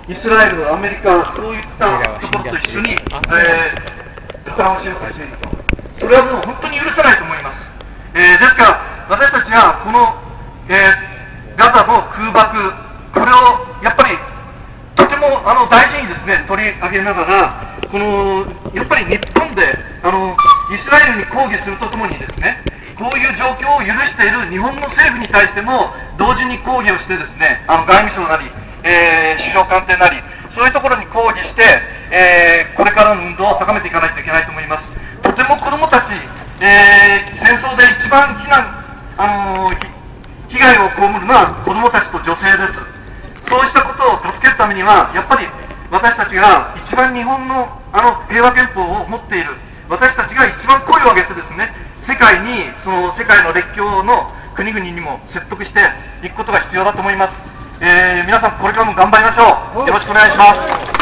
イスラエル、アメリカ、そういったところと一緒に、えー、加担をしようとしていると、それはもう本当に許さないと思います。えー、ですから、私たちはこの、えー、ガザの空爆、これをやっぱりとてもあの大事にですね取り上げながら、このやっぱり日本であのイスラエルに抗議するとともにですね、こういう状況を許している日本の政府に対しても同時に抗議をしてですね、あの外務省なり、えー、首相官邸なり、そういうところに抗議して、えー、これからの運動を高めていかないといけないと思います。とても子どもたち、えー、戦争で一番避難、あのー、被害を被るのは子どもたちと女性です。そうしたことを助けるためには、やっぱり私たちが一番日本のあの平和憲法を持っている、私たちが一番声を上げてですね、世界に、その世界の列強の国々にも説得していくことが必要だと思います。えー、皆さん、これからも頑張りましょう。よろしくお願いします。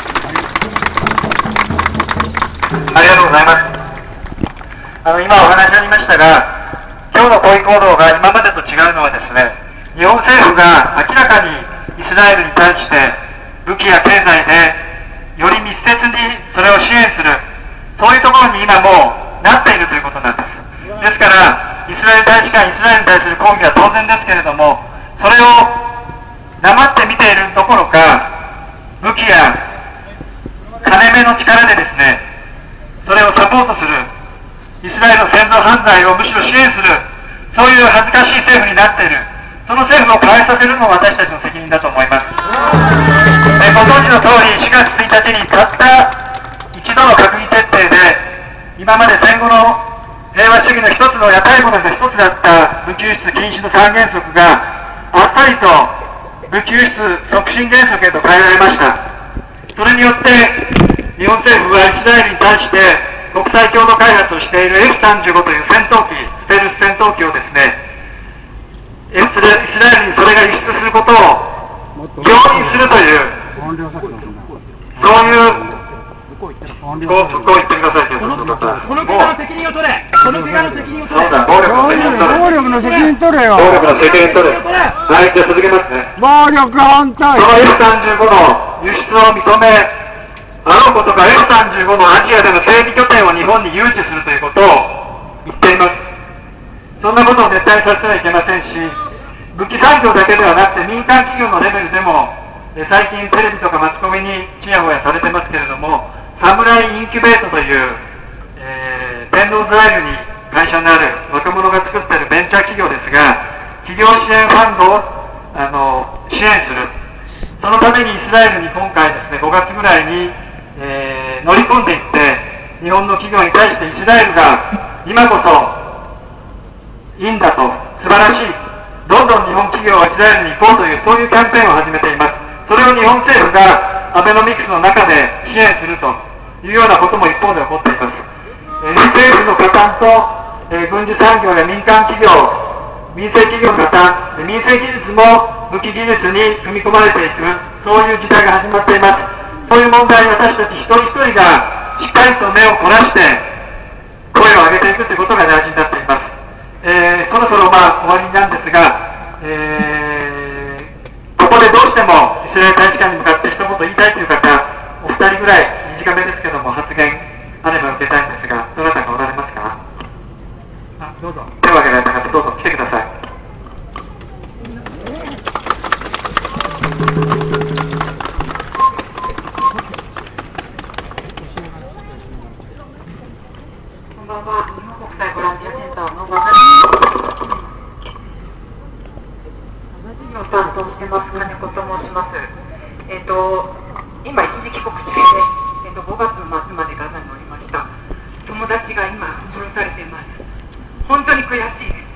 ありがとうございます。あの今お話ありましたが、今日の抗議行動が今までと違うのはですね、日本政府が明らかにイスラエルに対して武器や経済でより密接にそれを支援する、そういうところに今もうなっているということなんです。ですから、イスラエル大使館、イスラエルに対する抗議は当然ですけれども、それを黙って見ているどころか、武器や金目の力でですね、それをサポートする、イスラエルの戦争犯罪をむしろ支援する、そういう恥ずかしい政府になっている、その政府を変えさせるのも私たちの責任だと思います。えご存知の通り、しがつついたちにたった一度の閣議決定で、今まで戦後の平和主義の一つの屋台骨の一つだった武器輸出禁止の三原則が、あっさりと武器輸出促進原則へと変えられました。それによって、日本政府はイスラエルに対して、国際共同開発をしている エフさんじゅうご という戦闘機、ステルス戦闘機をですね、イスラエルにそれが輸出することを容認するという、そういう、こう言ってくださいということだった。 この怪我の責任を取れ、この怪我の責任を取れ、 そうだ、暴力の責任取れ、暴力の責任取れよ、暴力の責任取れ、はい、じゃあ続けますね。 暴力反対、 その エフさんじゅうご の輸出を認め、あろうことか エフさんじゅうご のアジアでの整備拠点を日本に誘致するということを言っています。そんなことを絶対にさせてはいけませんし、武器産業だけではなくて民間企業のレベルでも、最近テレビとかマスコミにちやほやされてますけれども、サムライインキュベートという、えー、天王洲アイルに会社になる若者が作っているベンチャー企業ですが、企業支援ファンドをあの支援する、そのためにイスラエルに今回ですね、ごがつぐらいに、えー、乗り込んでいって、日本の企業に対してイスラエルが今こそいいんだと、素晴らしい、どんどん日本企業はイスラエルに行こうという、そういうキャンペーンを始めています。それを日本政府がアベノミクスの中で支援するというようなことも一方で起こっています。えー、政府の加担と、えー、軍事産業や民間企業、民生企業の加担、民生技術も武器技術に組み込まれていく、そういう時代が始まっています。そういう問題に私たち一人一人がしっかりと目を凝らして声を上げていくということが大事になっています。えー、そろそろまあ終わりなんですが、えー、ここでどうしてもイスラエル大使館に向かって一言言いたいという方、お二人ぐらい短めですけども発言あれば受けたいんですが、どなたかおられますか？あ、どうぞ。手を挙げられた方、どうぞ来てください。こんばんは。日本国際ボランティアセンターの若い事業を担当してます金子と申します。えっ、ー、と今一時帰国中で、えー、とごがつ末までガザにおりました。友達が今殺されています。本当に悔しいです。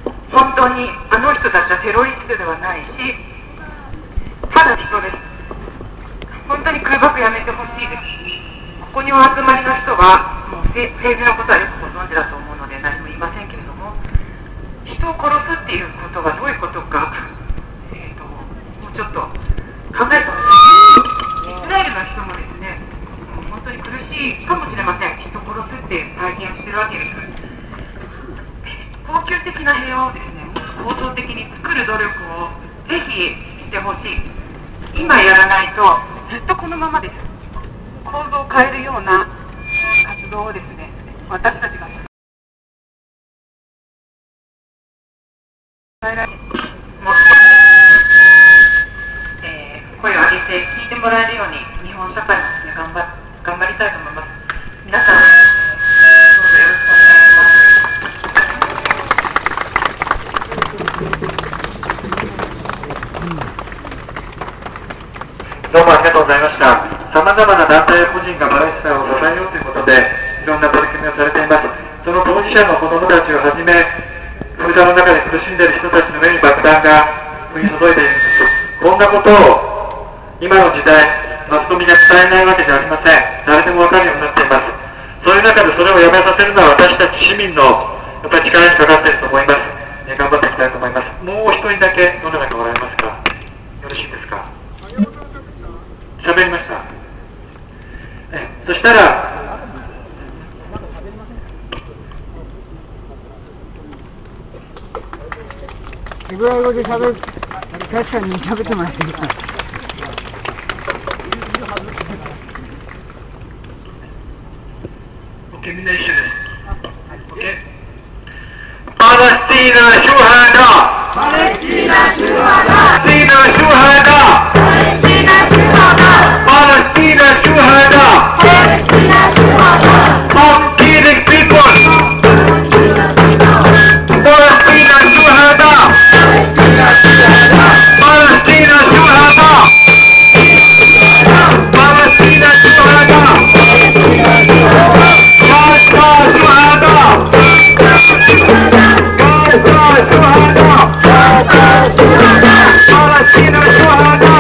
本当にあの人たちはテロリストではないし、ただ人です。本当に空爆やめてほしいです。ここにお集まりの人はもう政治のことはよくご存知だと思うので何も言いませんけれども、人を殺すっていうことがどういうことか、えー、ともうちょっと考えてほしい。イスラエルの人もですね、もう本当に苦しいかもしれません。人を殺すっていう体験をしてるわけです。恒久的な平和をですね、もっと構造的に作る努力をぜひしてほしい。 今やらないとずっとこのままです。構造を変えるような活動をですね、私たちが伝えられもっと、えー、声を上げて聞いてもらえるように日本社会もですね、頑張頑張りたいと思います。皆さん、どうぞよろしくお願いします。 どうもありがとうございました。さまざまな団体や個人がパレスチナを支えようということで、いろんな取り組みをされています。その当事者の子どもたちをはじめ、封鎖の中で苦しんでいる人たちの目に爆弾が降り注いでいるんです。こんなことを今の時代、マスコミが伝えないわけじゃありません。誰でも分かるようになっています。そういう中でそれをやめさせるのは私たち市民のやっぱり力にかかっていると思います。え頑張っていきたいと思います。もう一人だけどなたかおられますか。よろしいですか。喋りました。えそしたらエブライ語で喋る、確かに喋ってましたけど。 OK、みんな一緒です。OK。パレスティーナシュハダ。パレスティーナシュハダ。パレスティーナシュハダ。パレスティーナシュハダ。パレスティーナシュハダ。パレスティーナシュハダ。Stop killing people. Palestina shuhada. Palestina shuhada. Palestina shuhada. Palestina shuhada. Gaza shuhada. Gaza shuhada. Palestina shuhada.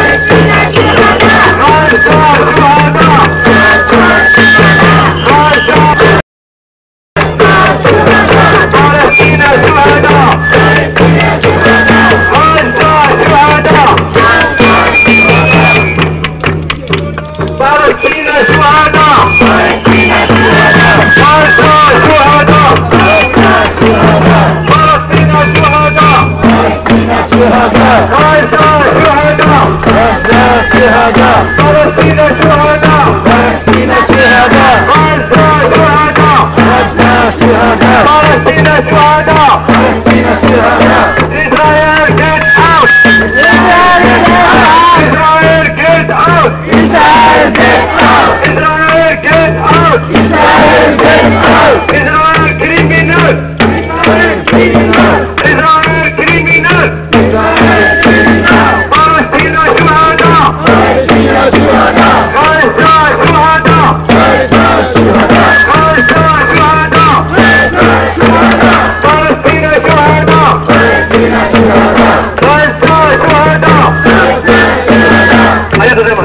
Gaza shuhada. Palestina shuhada. Palestina shuhada. Palestina shuhada. Gaza shuhada. Palestina shuhada. Palestina shuhada. Gaza shuhada. Gaza shuhada. Palestina shuhada. Palestina shuhada. Gaza shuhada. Gaza shuhada. Palestina shuhada. Palestina shuhada. Israel get out. Israel get out. Israel get out. Israel get out! Israel get out! Israel get out! Israel criminal! Israel criminal! Israel criminal! Israel criminal! Palestina shuhada! Palestina shuhada! Gaza shuhada! Gaza shuhada! Gaza shuhada! Gaza shuhada! Palestina shuhada! Palestina shuhada! Gaza shuhada! Gaza shuhada! ありがとうございます。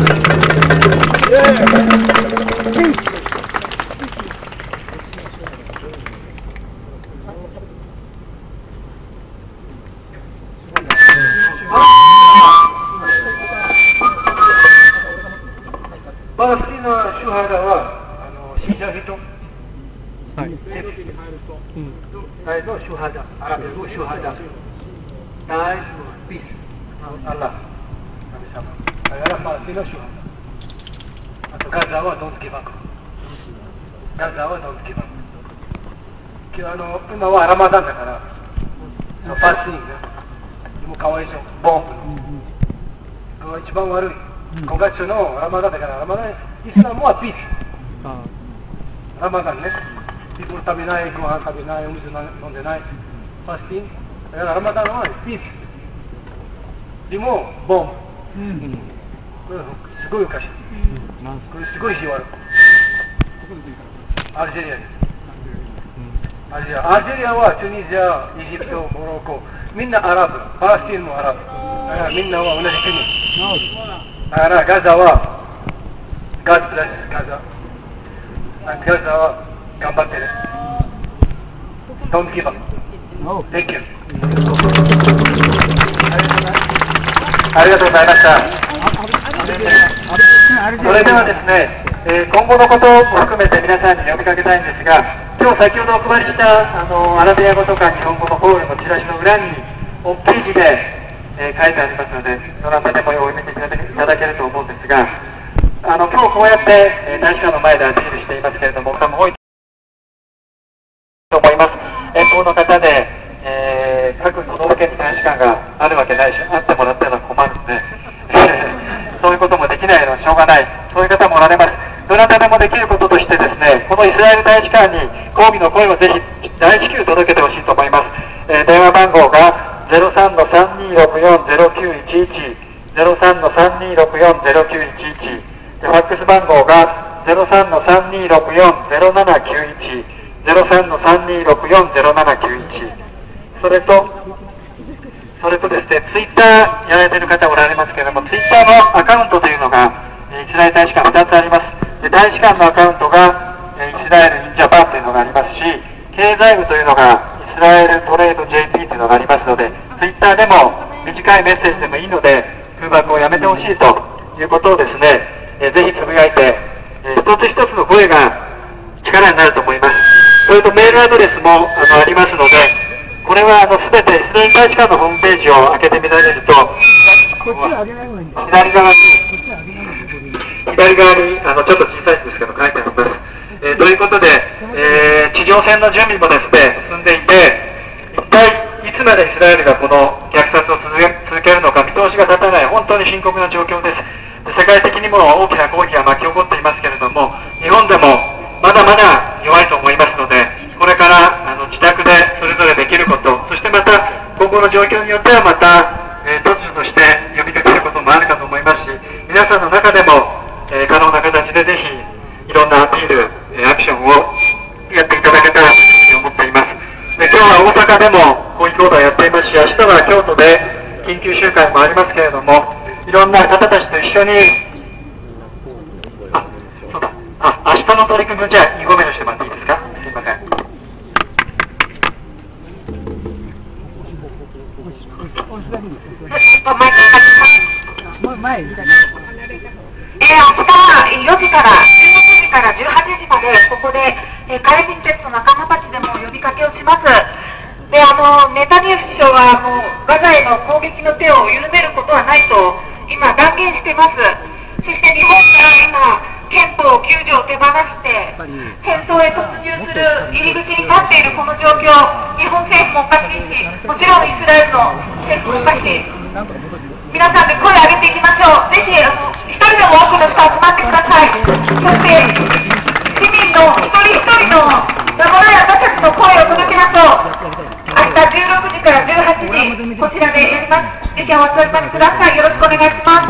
パレスティナシュハダはあの死んだ人、はい、のシュハダ、アラビア語シュハダ、大のピース、アラ、神様。だからパレスティナシュハダ。あとガザはドンキバック。ガザはドンキバック。今日あの今はラマダンだから、ファスティングでもかわいそう、ボンブの。一番悪い。ごがつのラマダンだから、ラマダン、イスラムはピース。ラマダンね。ピープル食べない、ご飯食べない、お水飲んでない。ファスティング。だからラマダンはピース。でも、ボンブ。うん、これすごいおかしい。これすごい意地悪い。アルジェリアです。アルジェリア。アルジェリアはチュニジア、エジプト、モロッコ、みんなアラブ。パレスティンもアラブ。だからみんなは同じ国。だからガザはガッツです、ガザ。ガザは頑張ってる。Don't give up. Thank you. ありがとうございました。それではですね、えー、今後のことも含めて皆さんに呼びかけたいんですが、今日先ほどお配りしたあのアラビア語とか日本語のコールのチラシの裏に大きい字でえー書いてありますので、どなたでもお読みいただけると思うんですが、あの今日こうやって、えー、大使館の前でアピールしていますけれども、多分多いと思います。遠方の方で、えー、各都道府県に大使館があるわけないし、あってもらったら困るので、そういうこともできないのはしょうがない、そういう方もおられます。どなたでもできることとしてですね、このイスラエル大使館に抗議の声をぜひ大至急届けてほしいと思います。えー、電話番号が ゼロさんのさんにーろくよんゼロきゅういちいち ゼロさんのさんにーろくよんゼロきゅういちいち、ファックス番号が ゼロさんのさんにーろくよんゼロななきゅういち ゼロさんのさんにーろくよんゼロななきゅういち、それとそれとですね、ツイッターやられている方おられますけれども、ツイッターのアカウントというのが、イスラエル大使館ふたつあります。で大使館のアカウントがイスラエル・イン・ジャパンというのがありますし、経済部というのがイスラエル・トレード ジェーピー というのがありますので、ツイッターでも短いメッセージでもいいので、空爆をやめてほしいということをですね、えぜひつぶやいて、え一つ一つの声が力になると思います。それとメールアドレスもあのありますので、これはあの全てイスラエル大使館のホームページを開けてみられると、左側に、左側にあのちょっと小さいんですけど書いてあります。えー、ということで、えー、地上戦の準備もですね、進んでいて、一体いつまでイスラエルがこの虐殺を続け続けるのか見通しが立たない、本当に深刻な状況です。世界的にも大きな抗議が巻き起こっていますけれども、日本でもまだまだ弱いと思いますので、これからあの自宅でそれぞれできること、そしてまた今後の状況によってはまた、えー、突如として呼びかけることもあるかと思いますし、皆さんの中でも、えー、可能な形でぜひいろんなアピール、えー、アクションをやっていただけたらと思っています。で今日は大阪でも抗議行動をやっていますし、明日は京都で緊急集会もありますけれども、いろんな方たちと一緒に、あ、そうだ、あ、明日の取り組みをじゃあにごめんとしてもらっていいですか。すいません。 前にえー、明日よじからじゅうろくじからじゅうはちじまでここで、えー、カレミンテツの仲間たちでも呼びかけをします。で、あのネタニヤフ首相はもうガザへの攻撃の手を緩めることはないと今断言しています。そして日本から今憲法きゅうじょうを手放して戦争へ突入する入り口に立っているこの状況、日本政府もおかしいし、もちろんイスラエルの政府もおかしい。皆さんで声を上げていきましょう。ぜひあの一人でも多くの人集まってください。そして市民の一人一人の名前や私たちの声を届けましょう。明日じゅうろくじからじゅうはちじこちらでやります。ぜひお集まりください。よろしくお願いします。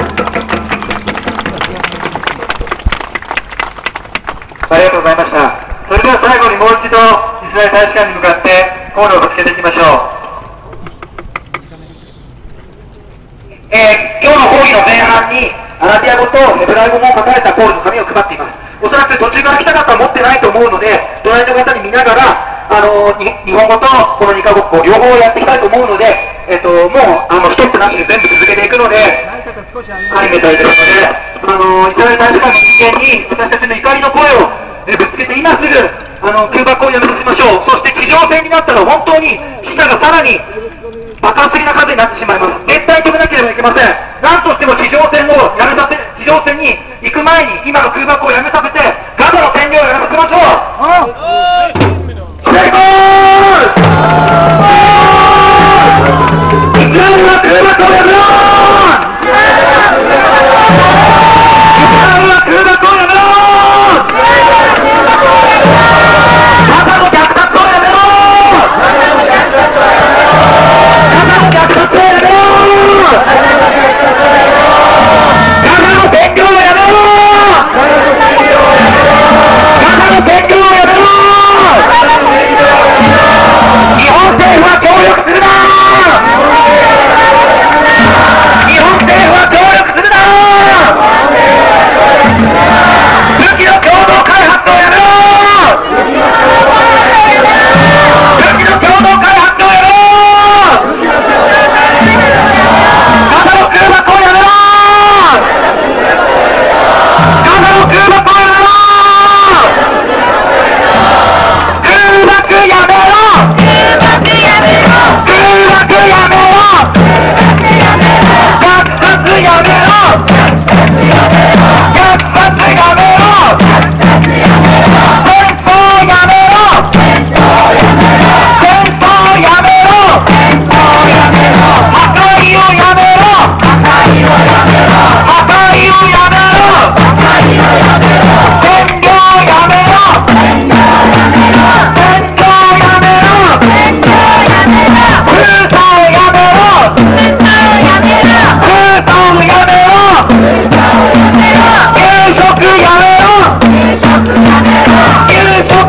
ありがとうございました。それでは最後にもう一度イスラエル大使館に向かってコールをぶつけていきましょう。えー、今日の講義の前半にアラビア語とヘブライ語も書かれたコールの紙を配っています。おそらく途中から来た方は持ってないと思うので、隣の方に見ながら、あのー、日本語とこのにカ国語両方やっていきたいと思うので、えっと、もうあのストップなしで全部続けていくので、アニメといてますので、あのー、イスラエル大使館の人間に私たちの怒りの声を、えー、ぶつけて今すぐあの空爆をやめさせましょう。そして地上戦になったら本当に死者がさらに爆発的な数になってしまいます。絶対止めなければいけません。何としても地上戦をやめさせ、地上戦に行く前に今の空爆をやめさせて、ガザの占領をやめさせましょう。やりまーす。イスラエルは空爆をやめろー。イスラエルは空爆をやめろー。ガザの虐殺をやめろー。ガザの虐殺をやめろー。ガザの占領をやめろー。ガザの占領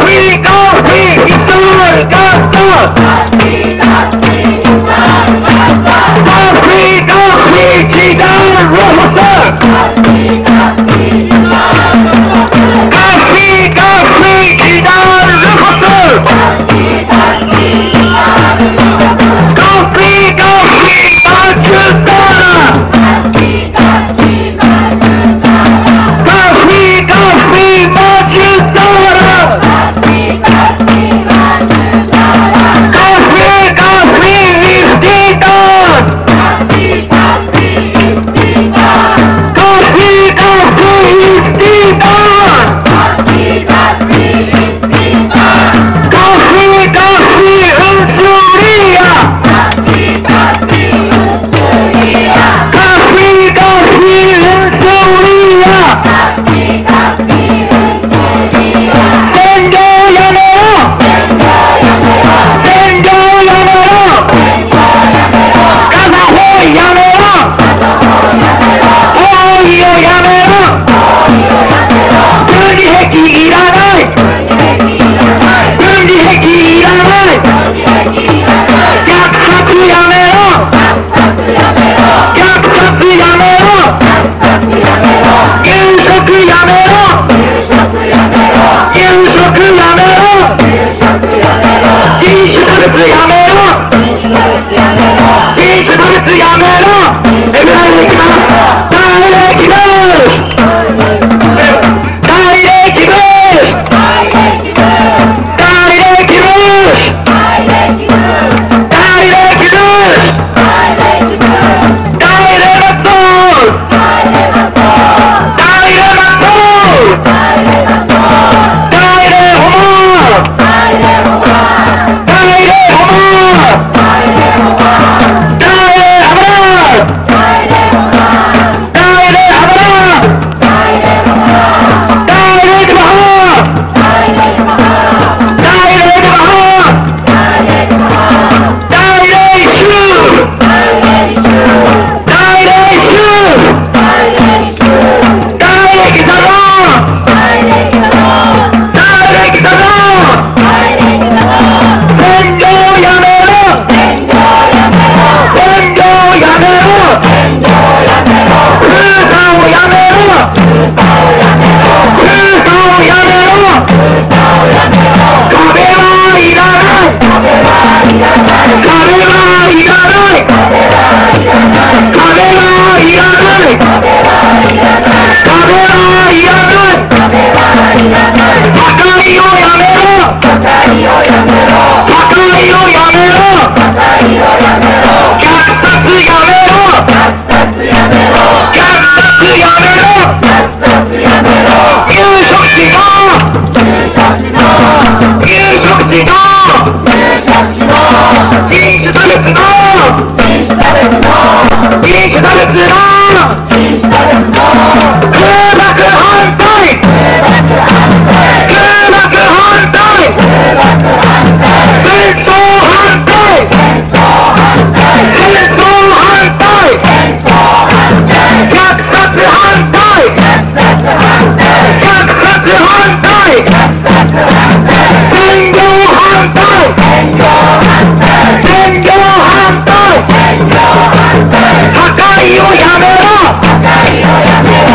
破壊をやめろ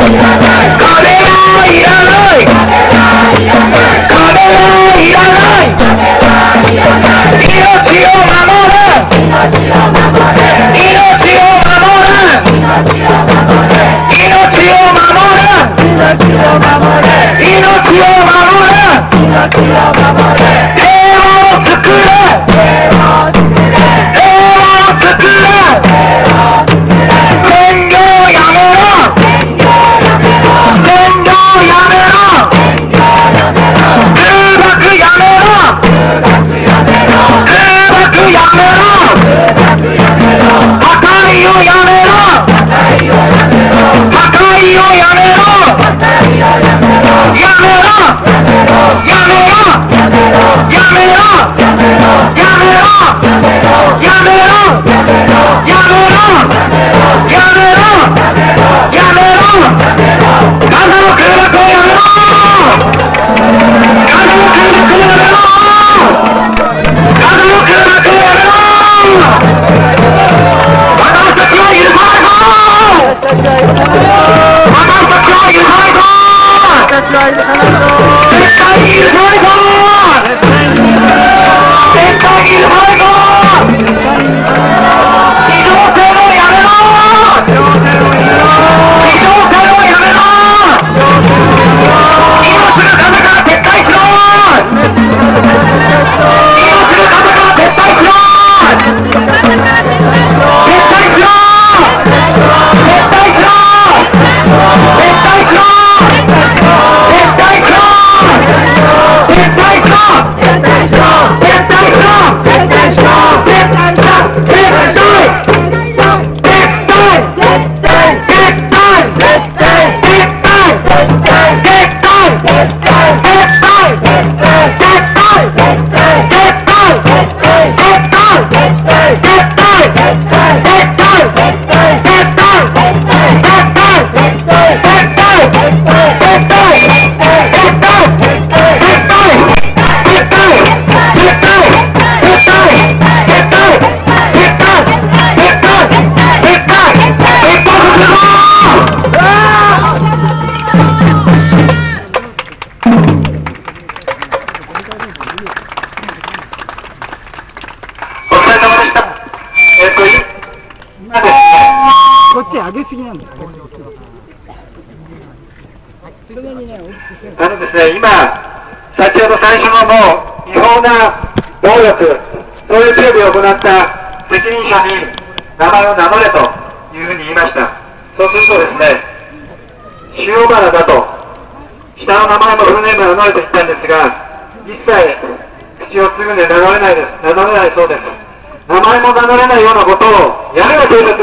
あのですね、今、先ほど最初のもう違法な暴力、そういう警備を行った責任者に名前を名乗れというふうに言いました。そうするとですね、塩原だと、下の名前もフルネームを名乗れと言ったんですが、一切口をつぐんで名乗れないです。名乗れないそうです。名前も名乗れないようなことをやるな、警察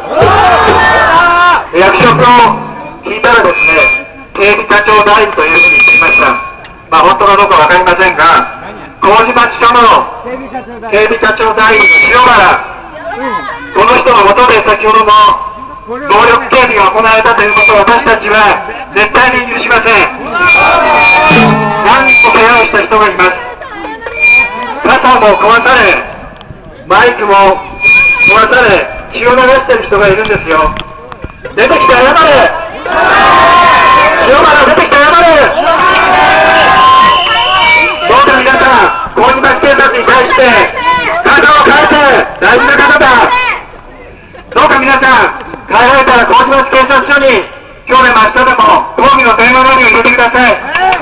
は。役職を聞いたらですね、警備課長代理というふうに言っていました。まあ本当かどうかわかりませんが、麹町署の警備課長代理の塩原、この人のもとで先ほどの暴力警備が行われたということを私たちは絶対に許しません。何人も怪我をした人がいます。傘も壊され、マイクも壊され、血を流している人がいるんですよ。出てきて謝れ、塩原出てきて謝れ。どうか皆さん、麹町警察に対して傘を変えて大事な方だ。どうか皆さん、帰られたら麹町警察署に今日でも明日でも抗議の電話番号を入れてください。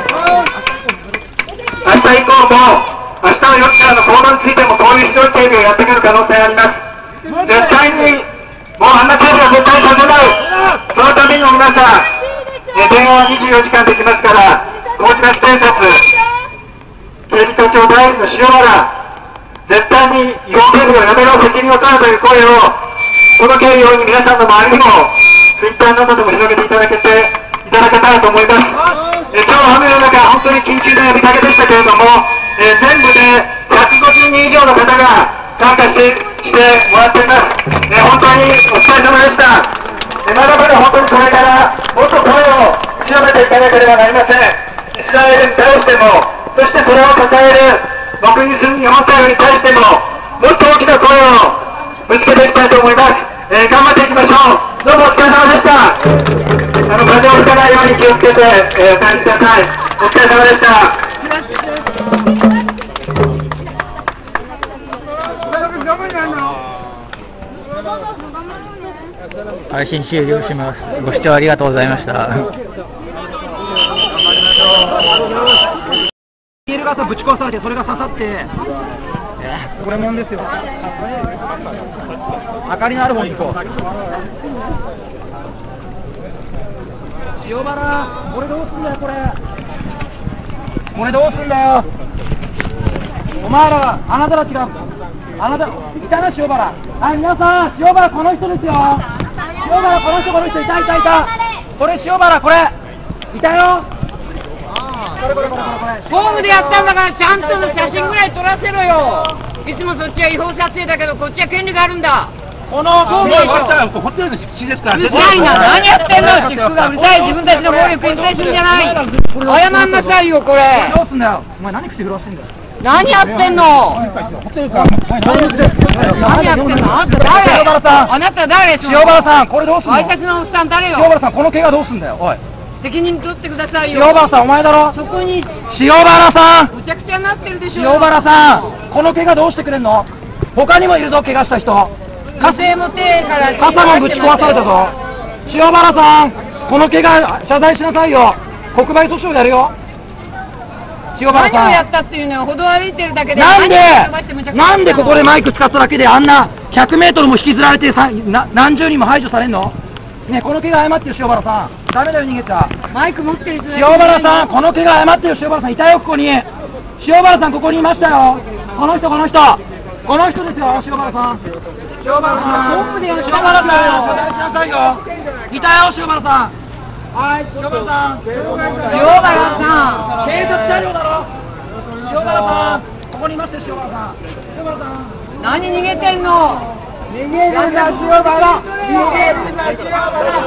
明日以降も明日のよじからの行動についてもこういうひどい警備をやってくる可能性があります。絶対にもうあんな警備は絶対させない。そのためにも皆さん、電話はにじゅうよじかんできますから、麹町警察、警備課長代理の塩原、絶対に違法警備をやめろ、責任を取るという声を届けるように皆さんの周りにも、ツイッターなどでも広げていただけていただけたらと思います。え今日の雨の中、本当に緊急な呼びかけでしたけれども、えー、全部でひゃくごじゅうにん以上の方が参加ししてもらっています。えー、本当にお疲れ様でした。えー、まだまだ本当にこれからもっと声を強めていかなければなりません。イスラエルに対しても、そしてそれを支える僕に住む日本政府に対しても、もっと大きな声をぶつけていきたいと思います。えー、頑張っていきましょう。どうもお疲れ様でした。あの風をに気をつけて、えー、お帰りください。お疲れ様でした。 配信終了します。ご視聴ありがとうございました。 ビールガスぶち壊されて、それが刺さって、えー、これもんですよ。明かりのある方に行こう。塩原、これどうすんだよ、これ。これどうすんだよ。お前ら、あなたたちが、あなた、いたな、塩原。はい、皆さん、塩原この人ですよ。塩原、この人、この人、いた、いた、いた。これ、塩原、これ。いたよ。これ、これ、これ、これ。 ホームでやったんだから、ちゃんとの写真ぐらい撮らせろよ。いつもそっちは違法撮影だけど、こっちは権利があるんだ。このホームでしょ。 ホテルの敷地ですから。 うるさいな、何やってんの。私服がうるさい、自分たちの暴力に対するんじゃない。謝んなさいよ、これ。 どうすんだよ。お前、何口震わしてんだよ。 何やってんの。 ホテルか。 何やってんの。あんた誰。 塩原さん。 あなた誰。 塩原さん、これどうすんの。 挨拶のおっさん誰よ。 塩原さん、この怪我どうすんだよ。おい。 責任取ってくださいよ。 塩原さん、お前だろ。 そこに。 塩原さん。 むちゃくちゃになってるでしょ。 塩原さん、この怪我どうしてくれんの。他にもいるぞ、怪我した人。 火星も手から傘もぶち壊されたぞ。塩原さん、この怪我謝罪しなさいよ。国賠訴訟やるよ。塩原さん。 何をやったっていうのは歩道歩いてるだけで。 なんでなんでここでマイク使っただけであんなひゃくメートルも引きずられてさな何十人も排除されんの。ね、この怪我謝ってよ、塩原さん。ダメだよ、逃げちゃ。 マイク持ってる人塩原さん、この怪我謝ってよ、塩原さん。いたよ、ここに。塩原さん、ここにいましたよ。この人、この人。この人ですよ、塩原さん。塩原さん、塩原さん、謝罪しなさいよ。いたよ、塩原さん。はい、塩原さん。 塩原さん。 警察車両だろ。塩原さん、ここにいますよ、塩原さん。塩原さん。 何逃げてんの。 逃げるな、塩原。逃げるな、塩原。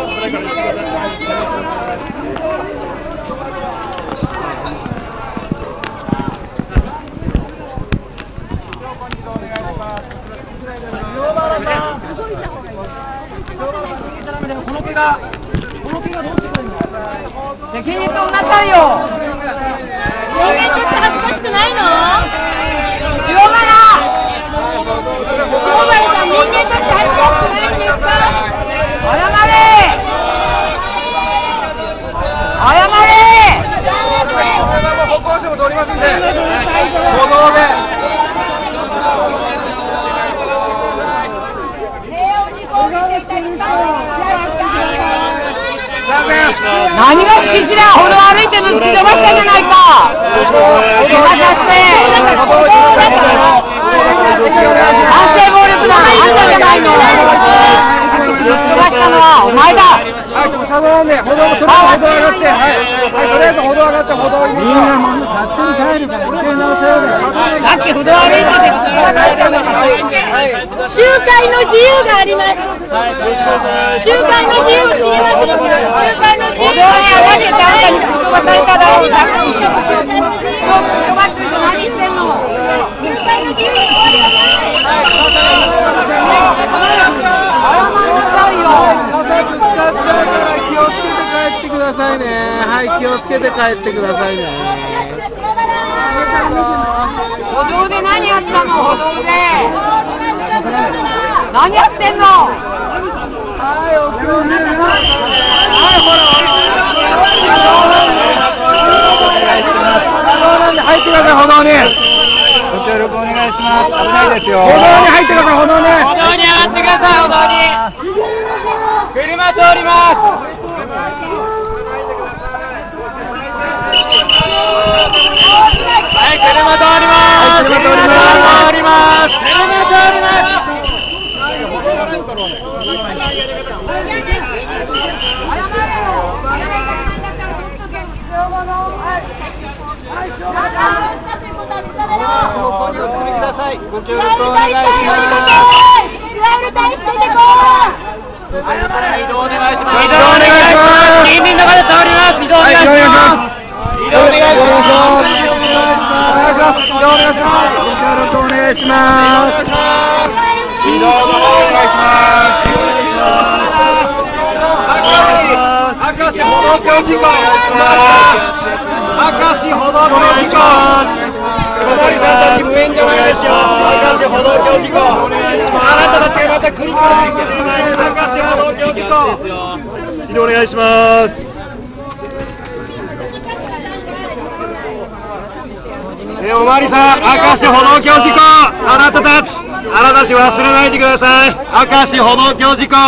この怪我、この怪我どうしてくれるの。 責任取んなさいよ。 人間ちょっと恥ずかしくないの。 塩原。 塩原さん、人間ちょっと恥ずかしくないんですか。 謝れ。謝れ。 歩行者も通りますんで。歩道で。 何が敷地だ。歩道歩いてるの突き飛ばしたじゃないか。怪我させて。反省暴力だ。あんたじゃないの。突き飛ばしたのはお前だ。 はい、車道なんで、歩道もとりあえず歩道上がって、はい、はい、とりあえず歩道上がって歩道に。みんなもう勝手に帰るから、一回直せよ。 さっき歩道歩いてて、 集会の自由があります。集会の自由を知ります。集会の自由。 歩道に上がっててあんたに突き飛ばされただろう。さっき人を突き飛ばしてる人何言ってんの。 集会の自由に終わりがない。 謝んなさいよ。 気をつけて帰ってくださいね。はい、気をつけて帰ってくださいね。 歩道で何やったの。歩道で何やってんの。 はい、お気をつけて。はい、ほら。歩道なんで入ってください、歩道に。ご協力お願いします。危ないですよ。歩道に入ってください、歩道に。 歩道に上がってください。歩道に。車通ります。はい、車通ります。 車通ります。 車通ります。車通ります。 ご協力お願いします。 移動お願いします。移動お願いします。近隣の方通ります。移動お願いします。移動お願いします。 移動お願いします。ご協力お願いします。移動お願いします。 道橋事故お願いします。明石歩道橋事故。小森さんたち無縁でお願いします。明石歩道橋事故。あなたたちがまた繰り返してください。明石歩道橋事故。 移動お願いします。えー、おまわりさん、明石歩道橋事故。あなたたち、あなたたち忘れないでください。明石歩道橋事故。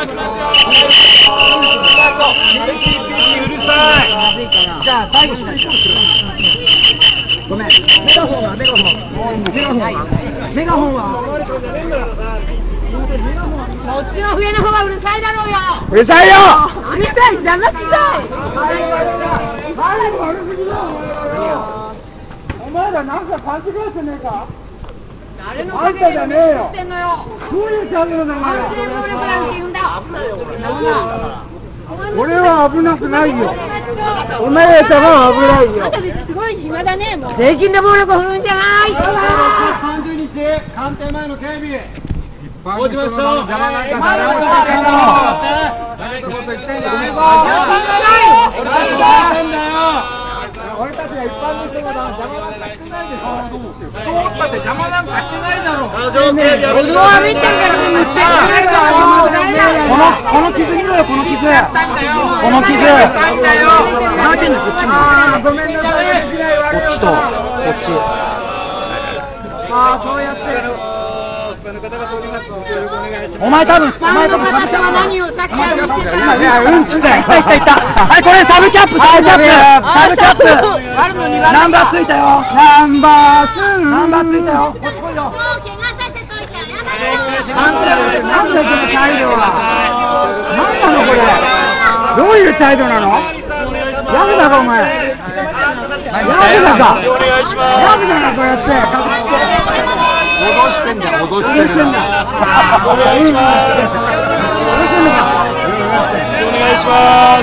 うるさい。 じゃあ最後しないと。ごめん。メガホンはメガホン。メガホンはメガホンは。 こっちの上の方はうるさいだろうよ。 うるさいよ。 うるさい、邪魔しない。 お前らなんか勘違いしてねえか。 誰のおかげで言ってんのよ。 どういうチャンネルなのよ。 反省能力なんて言うんだ。 俺は危なくないよ。お前らは危ないよ。 あんたすごい暇だね、もう。 税金で暴力を振るんじゃない。 さんじゅうにち、官邸前の警備。 落ちました。邪魔なんかされ俺たちが一般の人が邪魔なんかしてないでしょ。そうだって邪魔なんかしてないだろ。 歩道歩いてるからね、 このこの傷見ろよ、この傷。この傷。何てんのこっちに。ごめんなさい。こっちとこっち。ああ、そうやって。お前多分、お前多分あなたは何をさっきから言ってたの。 いや、うんちだよ。いったいったいった。はい、これサブキャップ、サブキャップ、サブキャップ。ナンバーついたよ。ナンバース、ナンバーついたよ。こっち来いよ。なんだその態度は。なんなのこれ。どういう態度なの。ヤクザかお前。ヤクザか。ヤクザかこうやって。脅してんだ、脅してんだ。お願いします。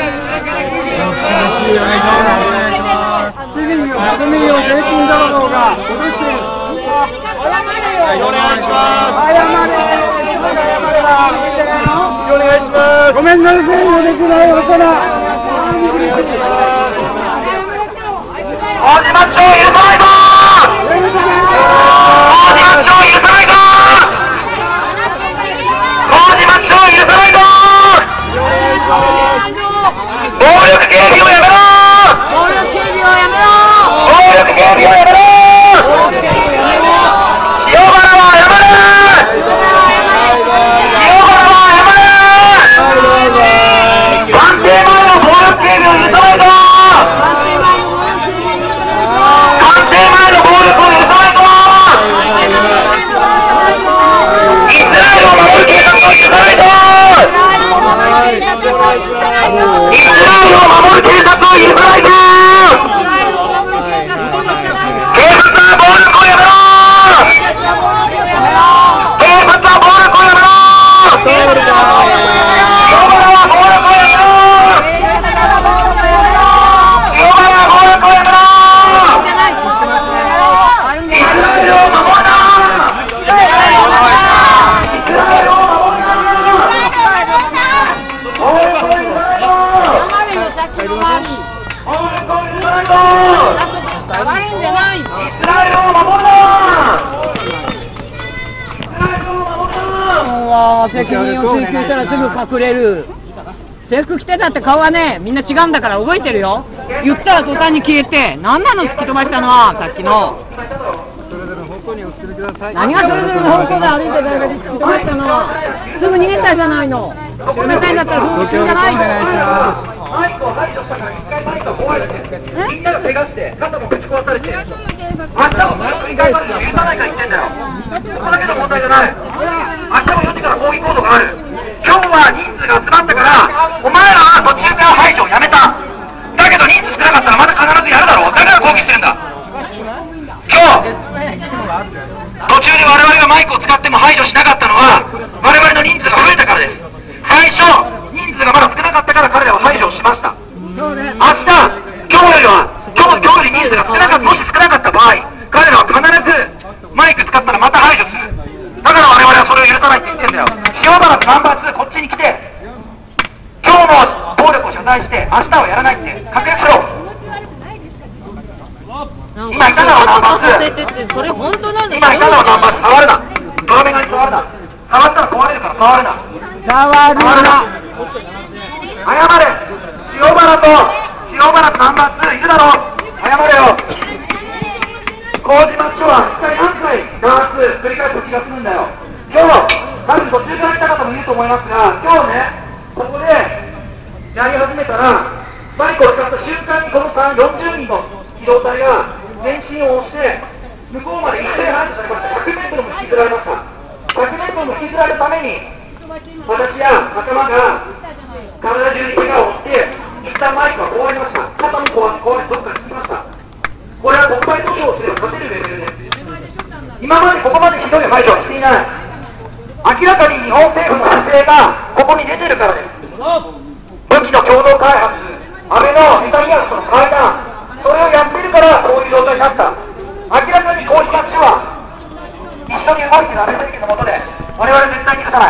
市民を国民を税金泥棒が脅している。お願いします。謝れ。お願いします。ごめんなさい、できない大人。 大島町許さないぞ。麹町許さないぞ。麹町町許さないぞ。暴力警備をやめろ。 暴力警備をやめろ。 暴力警備をやめろ。塩原はやめろ。塩原はやめろ。官邸前の暴力警備を許さないぞ。官邸前の暴力を許さないぞ。イスラエルを守る警察を許さないぞ。イスラエルを守る警察を許さないぞ。警察は暴力をやめろ。警察は暴力をやめろ。塩原は暴力をやめろ。塩原は暴力をやめろ。イスラエルを守るな。イスラエルを守るな。 責任を追及したらすぐ隠れる。制服着てたって顔はね、みんな違うんだから覚えてるよ。言ったら途端に消えて、何なの突き飛ばしたのは、さっきの。 それぞれの方向にお進みください。 何がそれぞれの方向で歩いて誰かで突き飛ばしたのは。すぐ逃げたじゃないの。冷たいんだったらすぐ逃げじゃない。 マイクを排除したから一回マイクが壊れて、みんなが怪我して肩もぶち壊されて、明日もそれを繰り返すのを許さないから言ってんだよ。そこだけの問題じゃない。明日もよじから抗議行動がある。今日は人数が集まったからお前らは途中から排除をやめた。だけど人数少なかったらまた必ずやるだろう。だから抗議してるんだ。今日途中で我々がマイクを使っても排除しなかったのは我々の人数が増えたからです。最初人数がまだ少なかったから彼らは排除をしました。明日今日よりは今日今日より人数が少なかった、もし少なかった場合彼らは謝罪して、明日はやらないって確約しろ。今いただろ、ナンバーツー。 それ本当なんだ。 今いただろ、ナンバーツー。触るな。泥目がに触るな。触ったら壊れるから触るな。 触るな。 謝れ。塩原と、塩原とナンバーツーいるだろ。謝れよ。麹町署は一体何回ダーツ繰り返す気がするんだよ。今日、多分途中から来た方もいると思いますが、今日ね、ここでやり始めたら、バイクを使った瞬間にこのよんじゅうにんの機動隊が前進を押して、向こうまで一斉排除されました。ひゃくメートルも引きずられました。ひゃくメートルも引きずられるために、私や仲間が体中に怪我を負って、一旦マイクは壊れました。肩も壊れ、どっかにつきました。これは国会訴訟をすれば勝てるレベルです。今までここまでひどい排除はしていない。明らかに日本政府の姿勢がここに出てるからです。武器の共同開発、安倍のネタニヤフとの会談、それをやってるからこういう状態になった。明らかに麹町署は一緒に動いてる安倍政権の下で我々絶対に勝たない。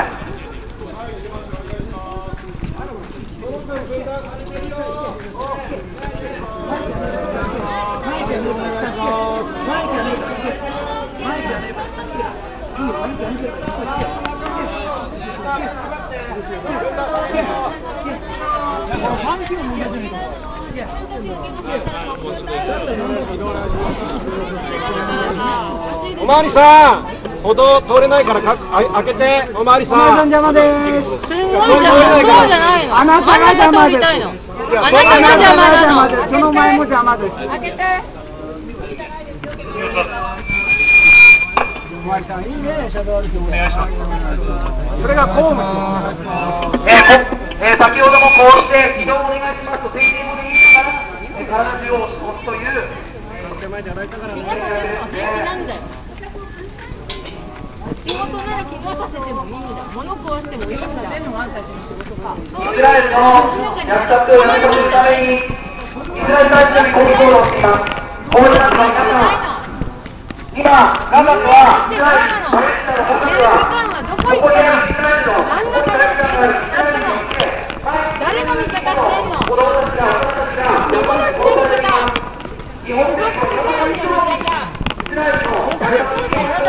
おまわりさん、歩道通れないからかあ開けて、おまわりさん。 おまわりさん邪魔です。 すごい邪魔、そうじゃないの。 あなたが邪魔です。 あなたが邪魔なの。 その前も邪魔です。 開けて。 おまわりさん、いいね、シャドウ歩きお願いします。 それが公務えーえー、先ほどもこうして移動お願いしますと訂正もで言いながら、えー、体中を押すという。 手前で洗いたからね。なんだよ。仕事なら怪我させてもいいんだ。物壊してもいいんだ。 イスラエルの虐殺をやめさせるために、イスラエル大使に抗議行動をしています。麹町の皆さん、今、ガザはイスラエル、パレスチナの本部は、ここにあるイスラエルの大使館があるイスラエルに行って、 誰の味方してんの？ 子供たちが、私たちが、 どこの人の味方？ 日本政府のいろんな人をイスラエルの大使館に行って、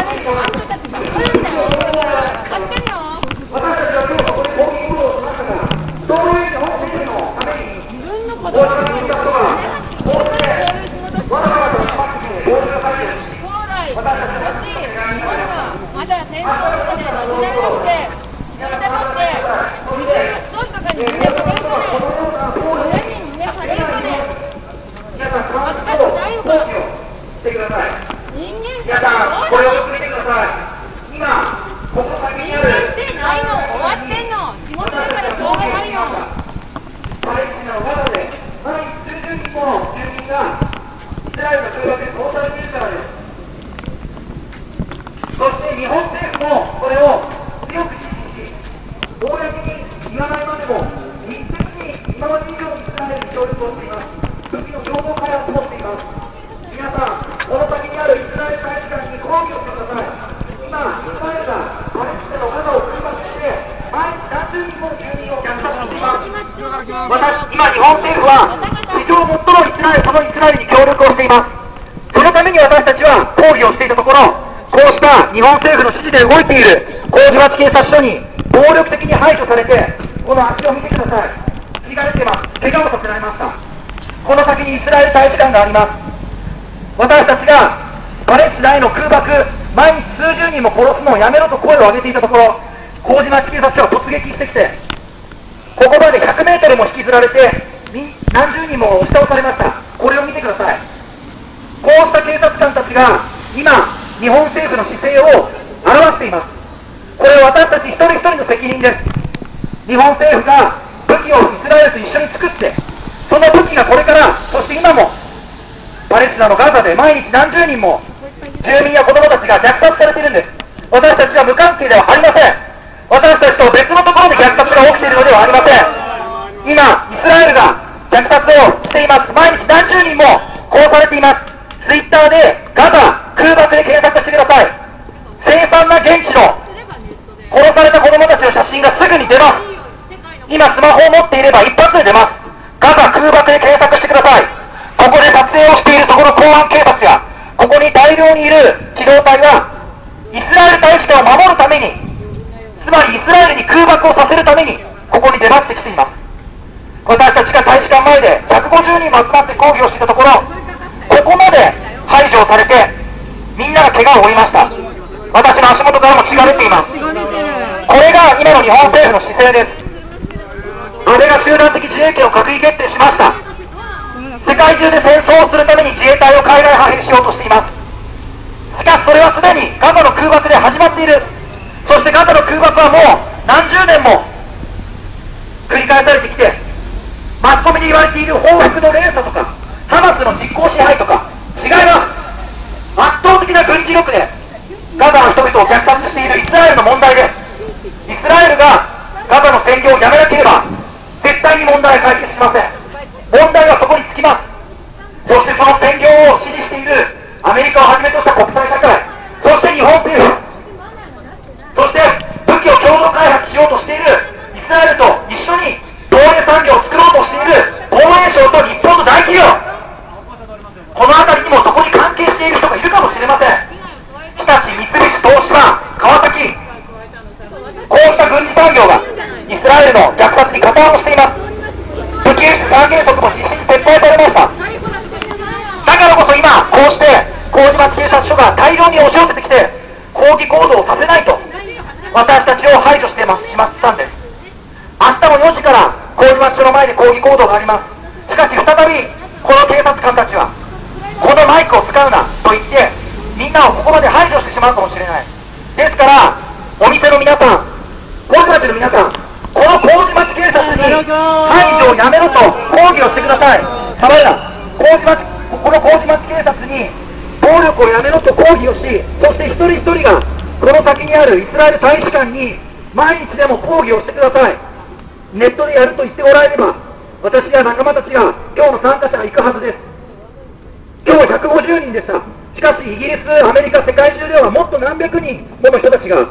私たちは今日ここで抗議行動をしましたが、そういう日本政府のために、大使館に行った人が、こうして、わざわざ集まってきて、ボールが入ってるし、私たちはまだ戦争してね、乗って乗って、乗って乗って、どっかに胸張れるかね、親に胸張れるかね、 皆さん、私たちないのかしてください。 人間皆さん、これをよく見てください。今、ここ先にある。 終わってないの、終わってんの、仕事だからしょうがないよ。 パレスチナのガザで、毎日数十人もの住民が、イスラエルの空爆で殺されているからです。そして日本政府もこれを強く支持し、公に言わないまでも、密接に今まで以上にイスラエルに協力をしています。武器の共同開発もしています。皆さん、この先にあるイスラエル大使館に抗議をしてください。今、イスラエルがパレスチナのガザを空爆して、毎日何十人もの住民を虐殺しています。私、今、日本政府は、史上最もイスラエル、そのイスラエルに協力をしています。そのために私たちは抗議をしていたところ、こうした日本政府の指示で動いている麹町警察署に暴力的に排除されて、この足を見てください。血が出てます。怪我をさせられました。この先にイスラエル大使館があります。私たちがパレスチナへの空爆、毎日数十人も殺すのをやめろと声を上げていたところ、麹町警察署が突撃してきて、ここまでひゃくメートルも引きずられて、何十人も押し倒されました。これを見てください。こうした警察官たちが今、日本政府の姿勢を表しています。これは私たち一人一人の責任です。日本政府が武器をイスラエルと一緒に作って、その武器がこれから、そして今も、パレスチナのガザで毎日何十人も住民や子供たちが虐殺されているんです。私たちは無関係ではありません。私たちと別のところで虐殺が起きているのではありません。今、イスラエルが虐殺をしています。毎日何十人も殺されています。ツイッターでガザ空爆で検索してください。凄惨な現地の殺された子供たちの写真がすぐに出ます。今スマホを持っていれば一発で出ます。 空爆で検索してください。ここで撮影をしているところ公安警察や、ここに大量にいる機動隊は、イスラエル大使館を守るために、つまりイスラエルに空爆をさせるために、ここに出張ってきています。私たちが大使館前でひゃくごじゅうにんも集まって抗議をしていたところ、ここまで排除をされて、みんなが怪我を負いました。私の足元からも血が出ています。これが今の日本政府の姿勢です。安倍が集団的自衛権を閣議決定しました。世界中で戦争をするために自衛隊を海外派遣しようとしています。しかしそれはすでにガザの空爆で始まっている。そしてガザの空爆はもう何十年も繰り返されてきて、マスコミに言われている報復の連鎖とか、ハマスの実効支配とか、違います。圧倒的な軍事力でガザの人々を虐殺しているイスラエルの問題です。イスラエルがガザの占領をやめなければ、絶対に問題は解決しません。問題はそこにつきます。そしてその占領を支持しているアメリカをはじめとした国際社会、そして日本政府、そして武器を共同開発しようとしているイスラエルと一緒に防衛産業を作ろうとしている防衛省と日本の大企業、この辺りにもそこに関係している人がいるかもしれません。日立、三菱、東芝、川崎、こうした軍事産業がイスラエルの虐殺に加担をしています。武器輸出三原則も実施に撤廃されました。だからこそ今、こうして麹町警察署が大量に押し寄せてきて抗議行動をさせないと私たちを排除してますしまったんです。明日もよじから麹町署の前で抗議行動があります。しかし再びこの警察官たちはこのマイクを使うなと言ってみんなをここまで排除してしまうかもしれない。ですからお店の皆さん、子育ての皆さん、この麹町警察に排除をやめろと抗議をしてください。たまら麹町、この麹町警察に暴力をやめろと抗議をし、そして一人一人がこの先にあるイスラエル大使館に毎日でも抗議をしてください。ネットでやると言っておられれば、私や仲間たちが今日の参加者が行くはずです。今日はひゃくごじゅうにんでした。しかしイギリス、アメリカ、世界中ではもっと何百人もの人たちが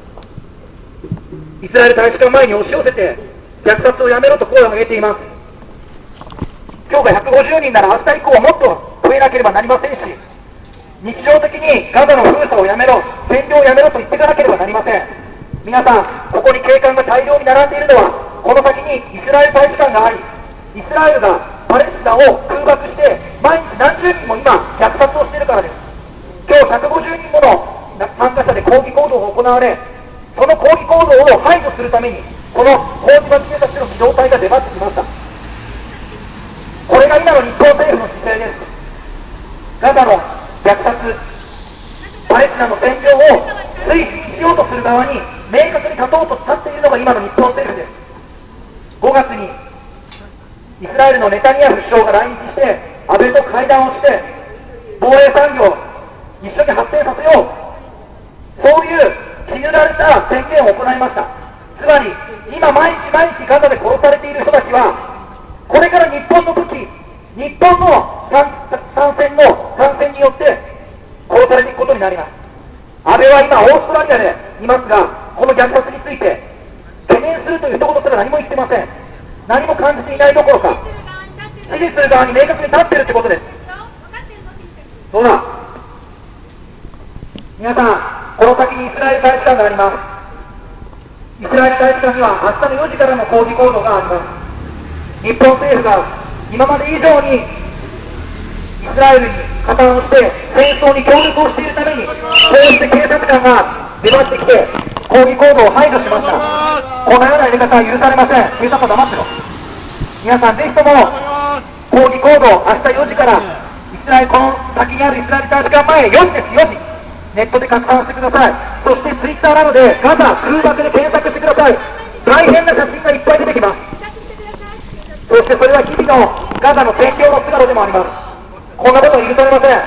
イスラエル大使館前に押し寄せて虐殺をやめろと声を上げています。今日がひゃくごじゅうにんなら明日以降はもっと増えなければなりませんし、日常的にガザの封鎖をやめろ、占領をやめろと言っていかなければなりません。皆さん、ここに警官が大量に並んでいるのは、この先にイスラエル大使館があり、イスラエルがパレスチナを空爆して毎日何十人も今虐殺をしているからです。今日ひゃくごじゅうにんもの参加者で抗議行動が行われ、その抗議行動を排除するためにこの麹町警察の機動隊が出張ってきました。これが今の日本政府の姿勢です。ガザの虐殺、パレスチナの占領を推進しようとする側に明確に立とうと立っているのが今の日本政府です。ごがつにイスラエルのネタニヤフ首相が来日して安倍と会談をして防衛産業を一緒に発展させよう、そういう決められた宣言を行いました。つまり今毎日毎日ガザで殺されている人たちはこれから日本の武器、日本の参戦の参戦によって殺されていくことになります。安倍は今オーストラリアでいますが、この虐殺について懸念するという一言すら何も言ってません。何も感じていないどころか支持する側に明確に立っているということです。そうだ、皆さん、この先にイスラエル大使館があります。イスラエル大使館には明日のよじからの抗議行動があります。日本政府が今まで以上にイスラエルに加担をして戦争に協力をしているために、こうして警察官が出張ってきて抗議行動を排除しました。このようなやり方は許されません。警察は黙ってろ。皆さんぜひとも抗議行動、明日よじからイスラエル、この先にあるイスラエル大使館前、よじです、よじ、ネットで拡散してください。そしてツイッターなどでガザ空爆で検索してください。大変な写真がいっぱい出てきます。そしてそれは日々のガザの占領の姿でもあります。こんなことは許されません。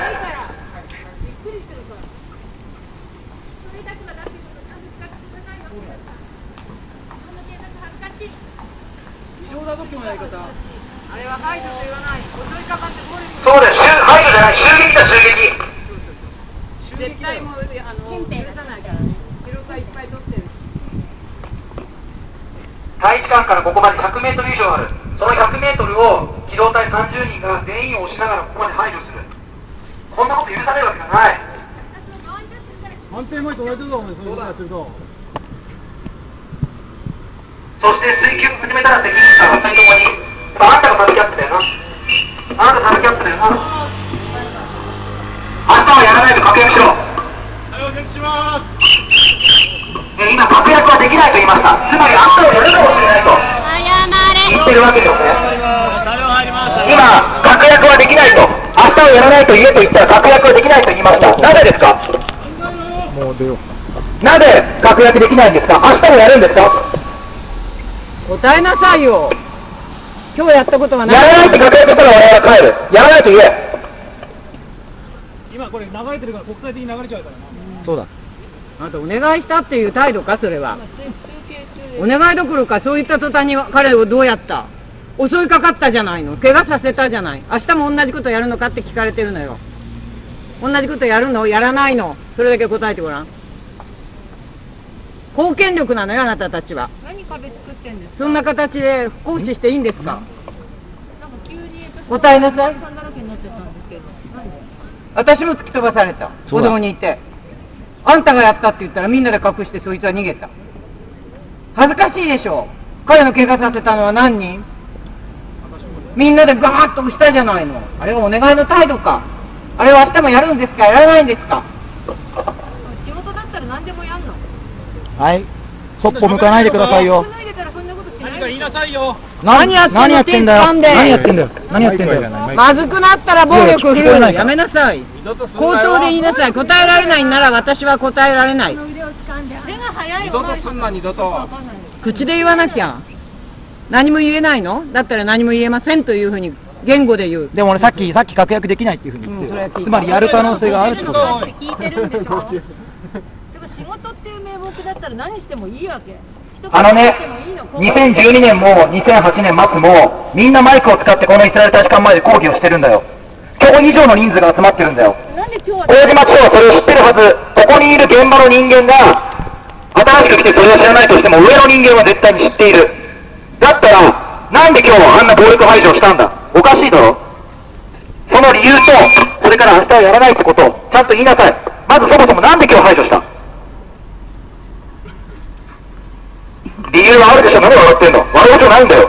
あれは排除と言わない。襲いかかって暴力。 そうです。排除じゃない。襲撃だ、襲撃。 絶対もうあの許さないからね。記録はいっぱい取ってるし。 大使館からここまでひゃくメートル以上ある。そのひゃくメートルを機動隊さんじゅうにんが全員を押しながらここまで排除する、こんなこと許されるわけがない。 判定前と同じだもんね、そうやってると。 そして追及を始めたら責任者はふたりともに、あなたがサブキャップだよな、あなたサブキャップだよな、明日はやらないと確約しろ。え今、確約はできないと言いました。つまり明日をやるかもしれないと言ってるわけですね。今、確約はできないと、明日をやらないと言えと言ったら確約はできないと言いました。なぜですか。 もう出よう。 なぜ確約できないんですか。明日もやるんですか。 答えなさいよ。今日やったことはやらないって確約したら俺は帰る。やらないと言え。 今これ流れてるから国際的に流れちゃうからな。 そうだ。あなたお願いしたっていう態度か、それは。お願いどころか、そういった途端に彼をどうやった、襲いかかったじゃないの、怪我させたじゃない、明日も同じことやるのかって聞かれてるのよ。同じことやるの、やらないの、それだけ答えてごらん。公権力なのよ、あなたたちは。 何壁作ってんですか。 そんな形で行使していいんですか。 なんか急に答えなさい。 さんだらけになっちゃったんですけど。なんで。 私も突き飛ばされた。歩道にいて。あんたがやったって言ったらみんなで隠してそいつは逃げた。恥ずかしいでしょ。彼の怪我させたのは何人？みんなでガーッと押したじゃないの。あれはお願いの態度か。あれは明日もやるんですか、やらないんですか。 仕事だったら何でもやんの。 はい。そっぽ向かないでくださいよ。 何か言いなさいよ。 何やってんの？ 何やってんだよ。何やってんだよ。何やってんだよ。 まずくなったら暴力を振るうのやめなさい。口頭で言いなさい。答えられないなら私は答えられない。 二度とすんな、二度と。 口で言わなきゃ。何も言えないの？だったら何も言えませんというふうに言語で言う。 でも俺さっきさっき確約できないっていうふうに言って、つまりやる可能性があるってことだ。 聞いてるんでしょ。だから仕事っていう名目だったら何してもいいわけ。 あのね、にせんじゅうにねんもにせんはちねん末もみんなマイクを使ってこのイスラエル大使館前で抗議をしてるんだよ。今日以上の人数が集まってるんだよ。麹町長はそれを知ってるはず。ここにいる現場の人間が新しく来てそれを知らないとしても上の人間は絶対に知っている。だったらなんで今日あんな暴力排除をしたんだ。おかしいだろ。その理由とそれから明日はやらないってことをちゃんと言いなさい。まずそもそもなんで今日排除した。理由はあるでしょ。何笑ってんの。笑うじゃないんだよ。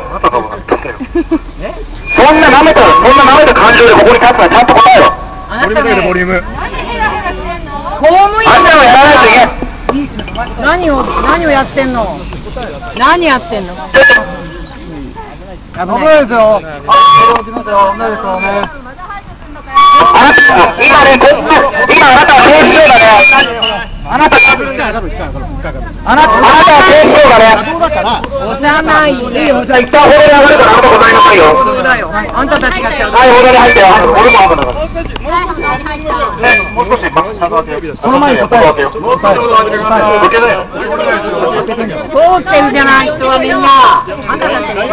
そんな舐めたそんな舐めた感情でここに立つのはちゃんと答えろ。 ボリュームだけどボリューム。 公務員明日はやらないと言え。 何を何をやってんの。何やってんの。 危ないですよ。あ、危ないですよね。 あなた今ね、こ今あなたは警視庁だね。あなたあなたあなたは警視庁だね。 押さないでよ。 じゃあ一旦法で上がるからあなた答えなさいよ。 そうだよ。あんたたちがちゃう。 はい、法で入ってよ。俺も危なかった。 ね、もう少しバック下がってよ。 その前に答えろ。 もう少し上げてください。受けだよ。 通ってるじゃない人はみんな。あんたたちが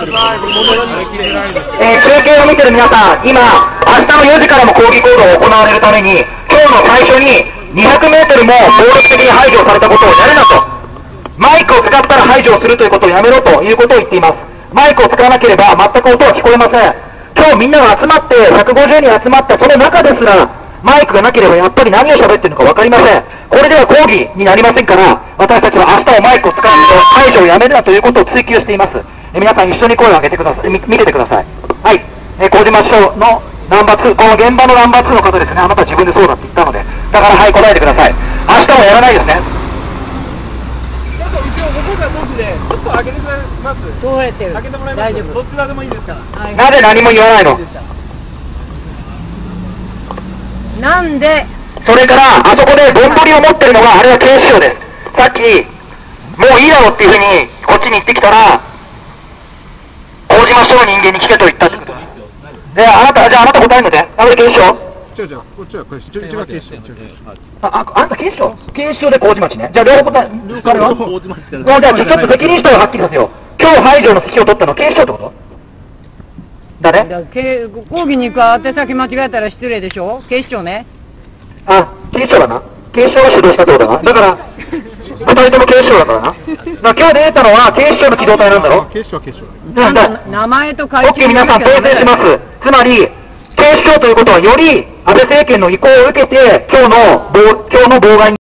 えー、中継を見てる皆さん、今、明日のよじからも抗議行動が行われるために、今日の最初ににひゃくメートルも暴力的に排除されたことをやるなと。マイクを使ったら排除をするということをやめろということを言っています。マイクを使わなければ全く音は聞こえません。今日みんなが集まってひゃくごじゅうにん集まったその中ですら、マイクがなければやっぱり何を喋ってるのか分かりません。これでは抗議になりませんから、私たちは明日もマイクを使って排除をやめるなということを追求しています。え皆さん一緒に声を上げてください。み見ててください。はい。え麹町長のナンバーツー、この現場のナンバーツーの方ですね。あなた自分でそうだって言ったので。だからはい、答えてください。明日はやらないですね。 ちょっと後ろ僕がトスでちょっと上げてくれます。 通れてる。 上げてもらいます。 大丈夫。 どちらでもいいですから。はい、 なぜ何も言わないの。 なんで。 それからあそこでぼんぼりを持ってるのがあれは警視庁です。さっきもういいだろうっていうふうにこっちに行ってきたら麹町署の人間に聞けと言ったってことです。で、あなた、じゃああなた答えるので、あれ警視庁？ 違う違う、こっちはこれ、一応警視庁。 あ、あ、あんた警視庁？警視庁で麹町ね。じゃあ両方答え、彼は？ 麹町じゃじゃあちょっと責任者をはっきりさせよう。今日排除の指揮を取ったのは警視庁ってこと？誰？ 抗議に行く宛先間違えたら失礼でしょ。警視庁ね。 あ、警視庁だな。警視庁が主導したってことだな。だから、二人とも警視庁だからな。 まあ今日出たのは警視庁の機動隊なんだろ。 警視庁は警視庁。 なんだ。 名前と会 OK、皆さん訂正します。つまり、警視庁ということはより安倍政権の意向を受けて、今日の妨今日の妨害に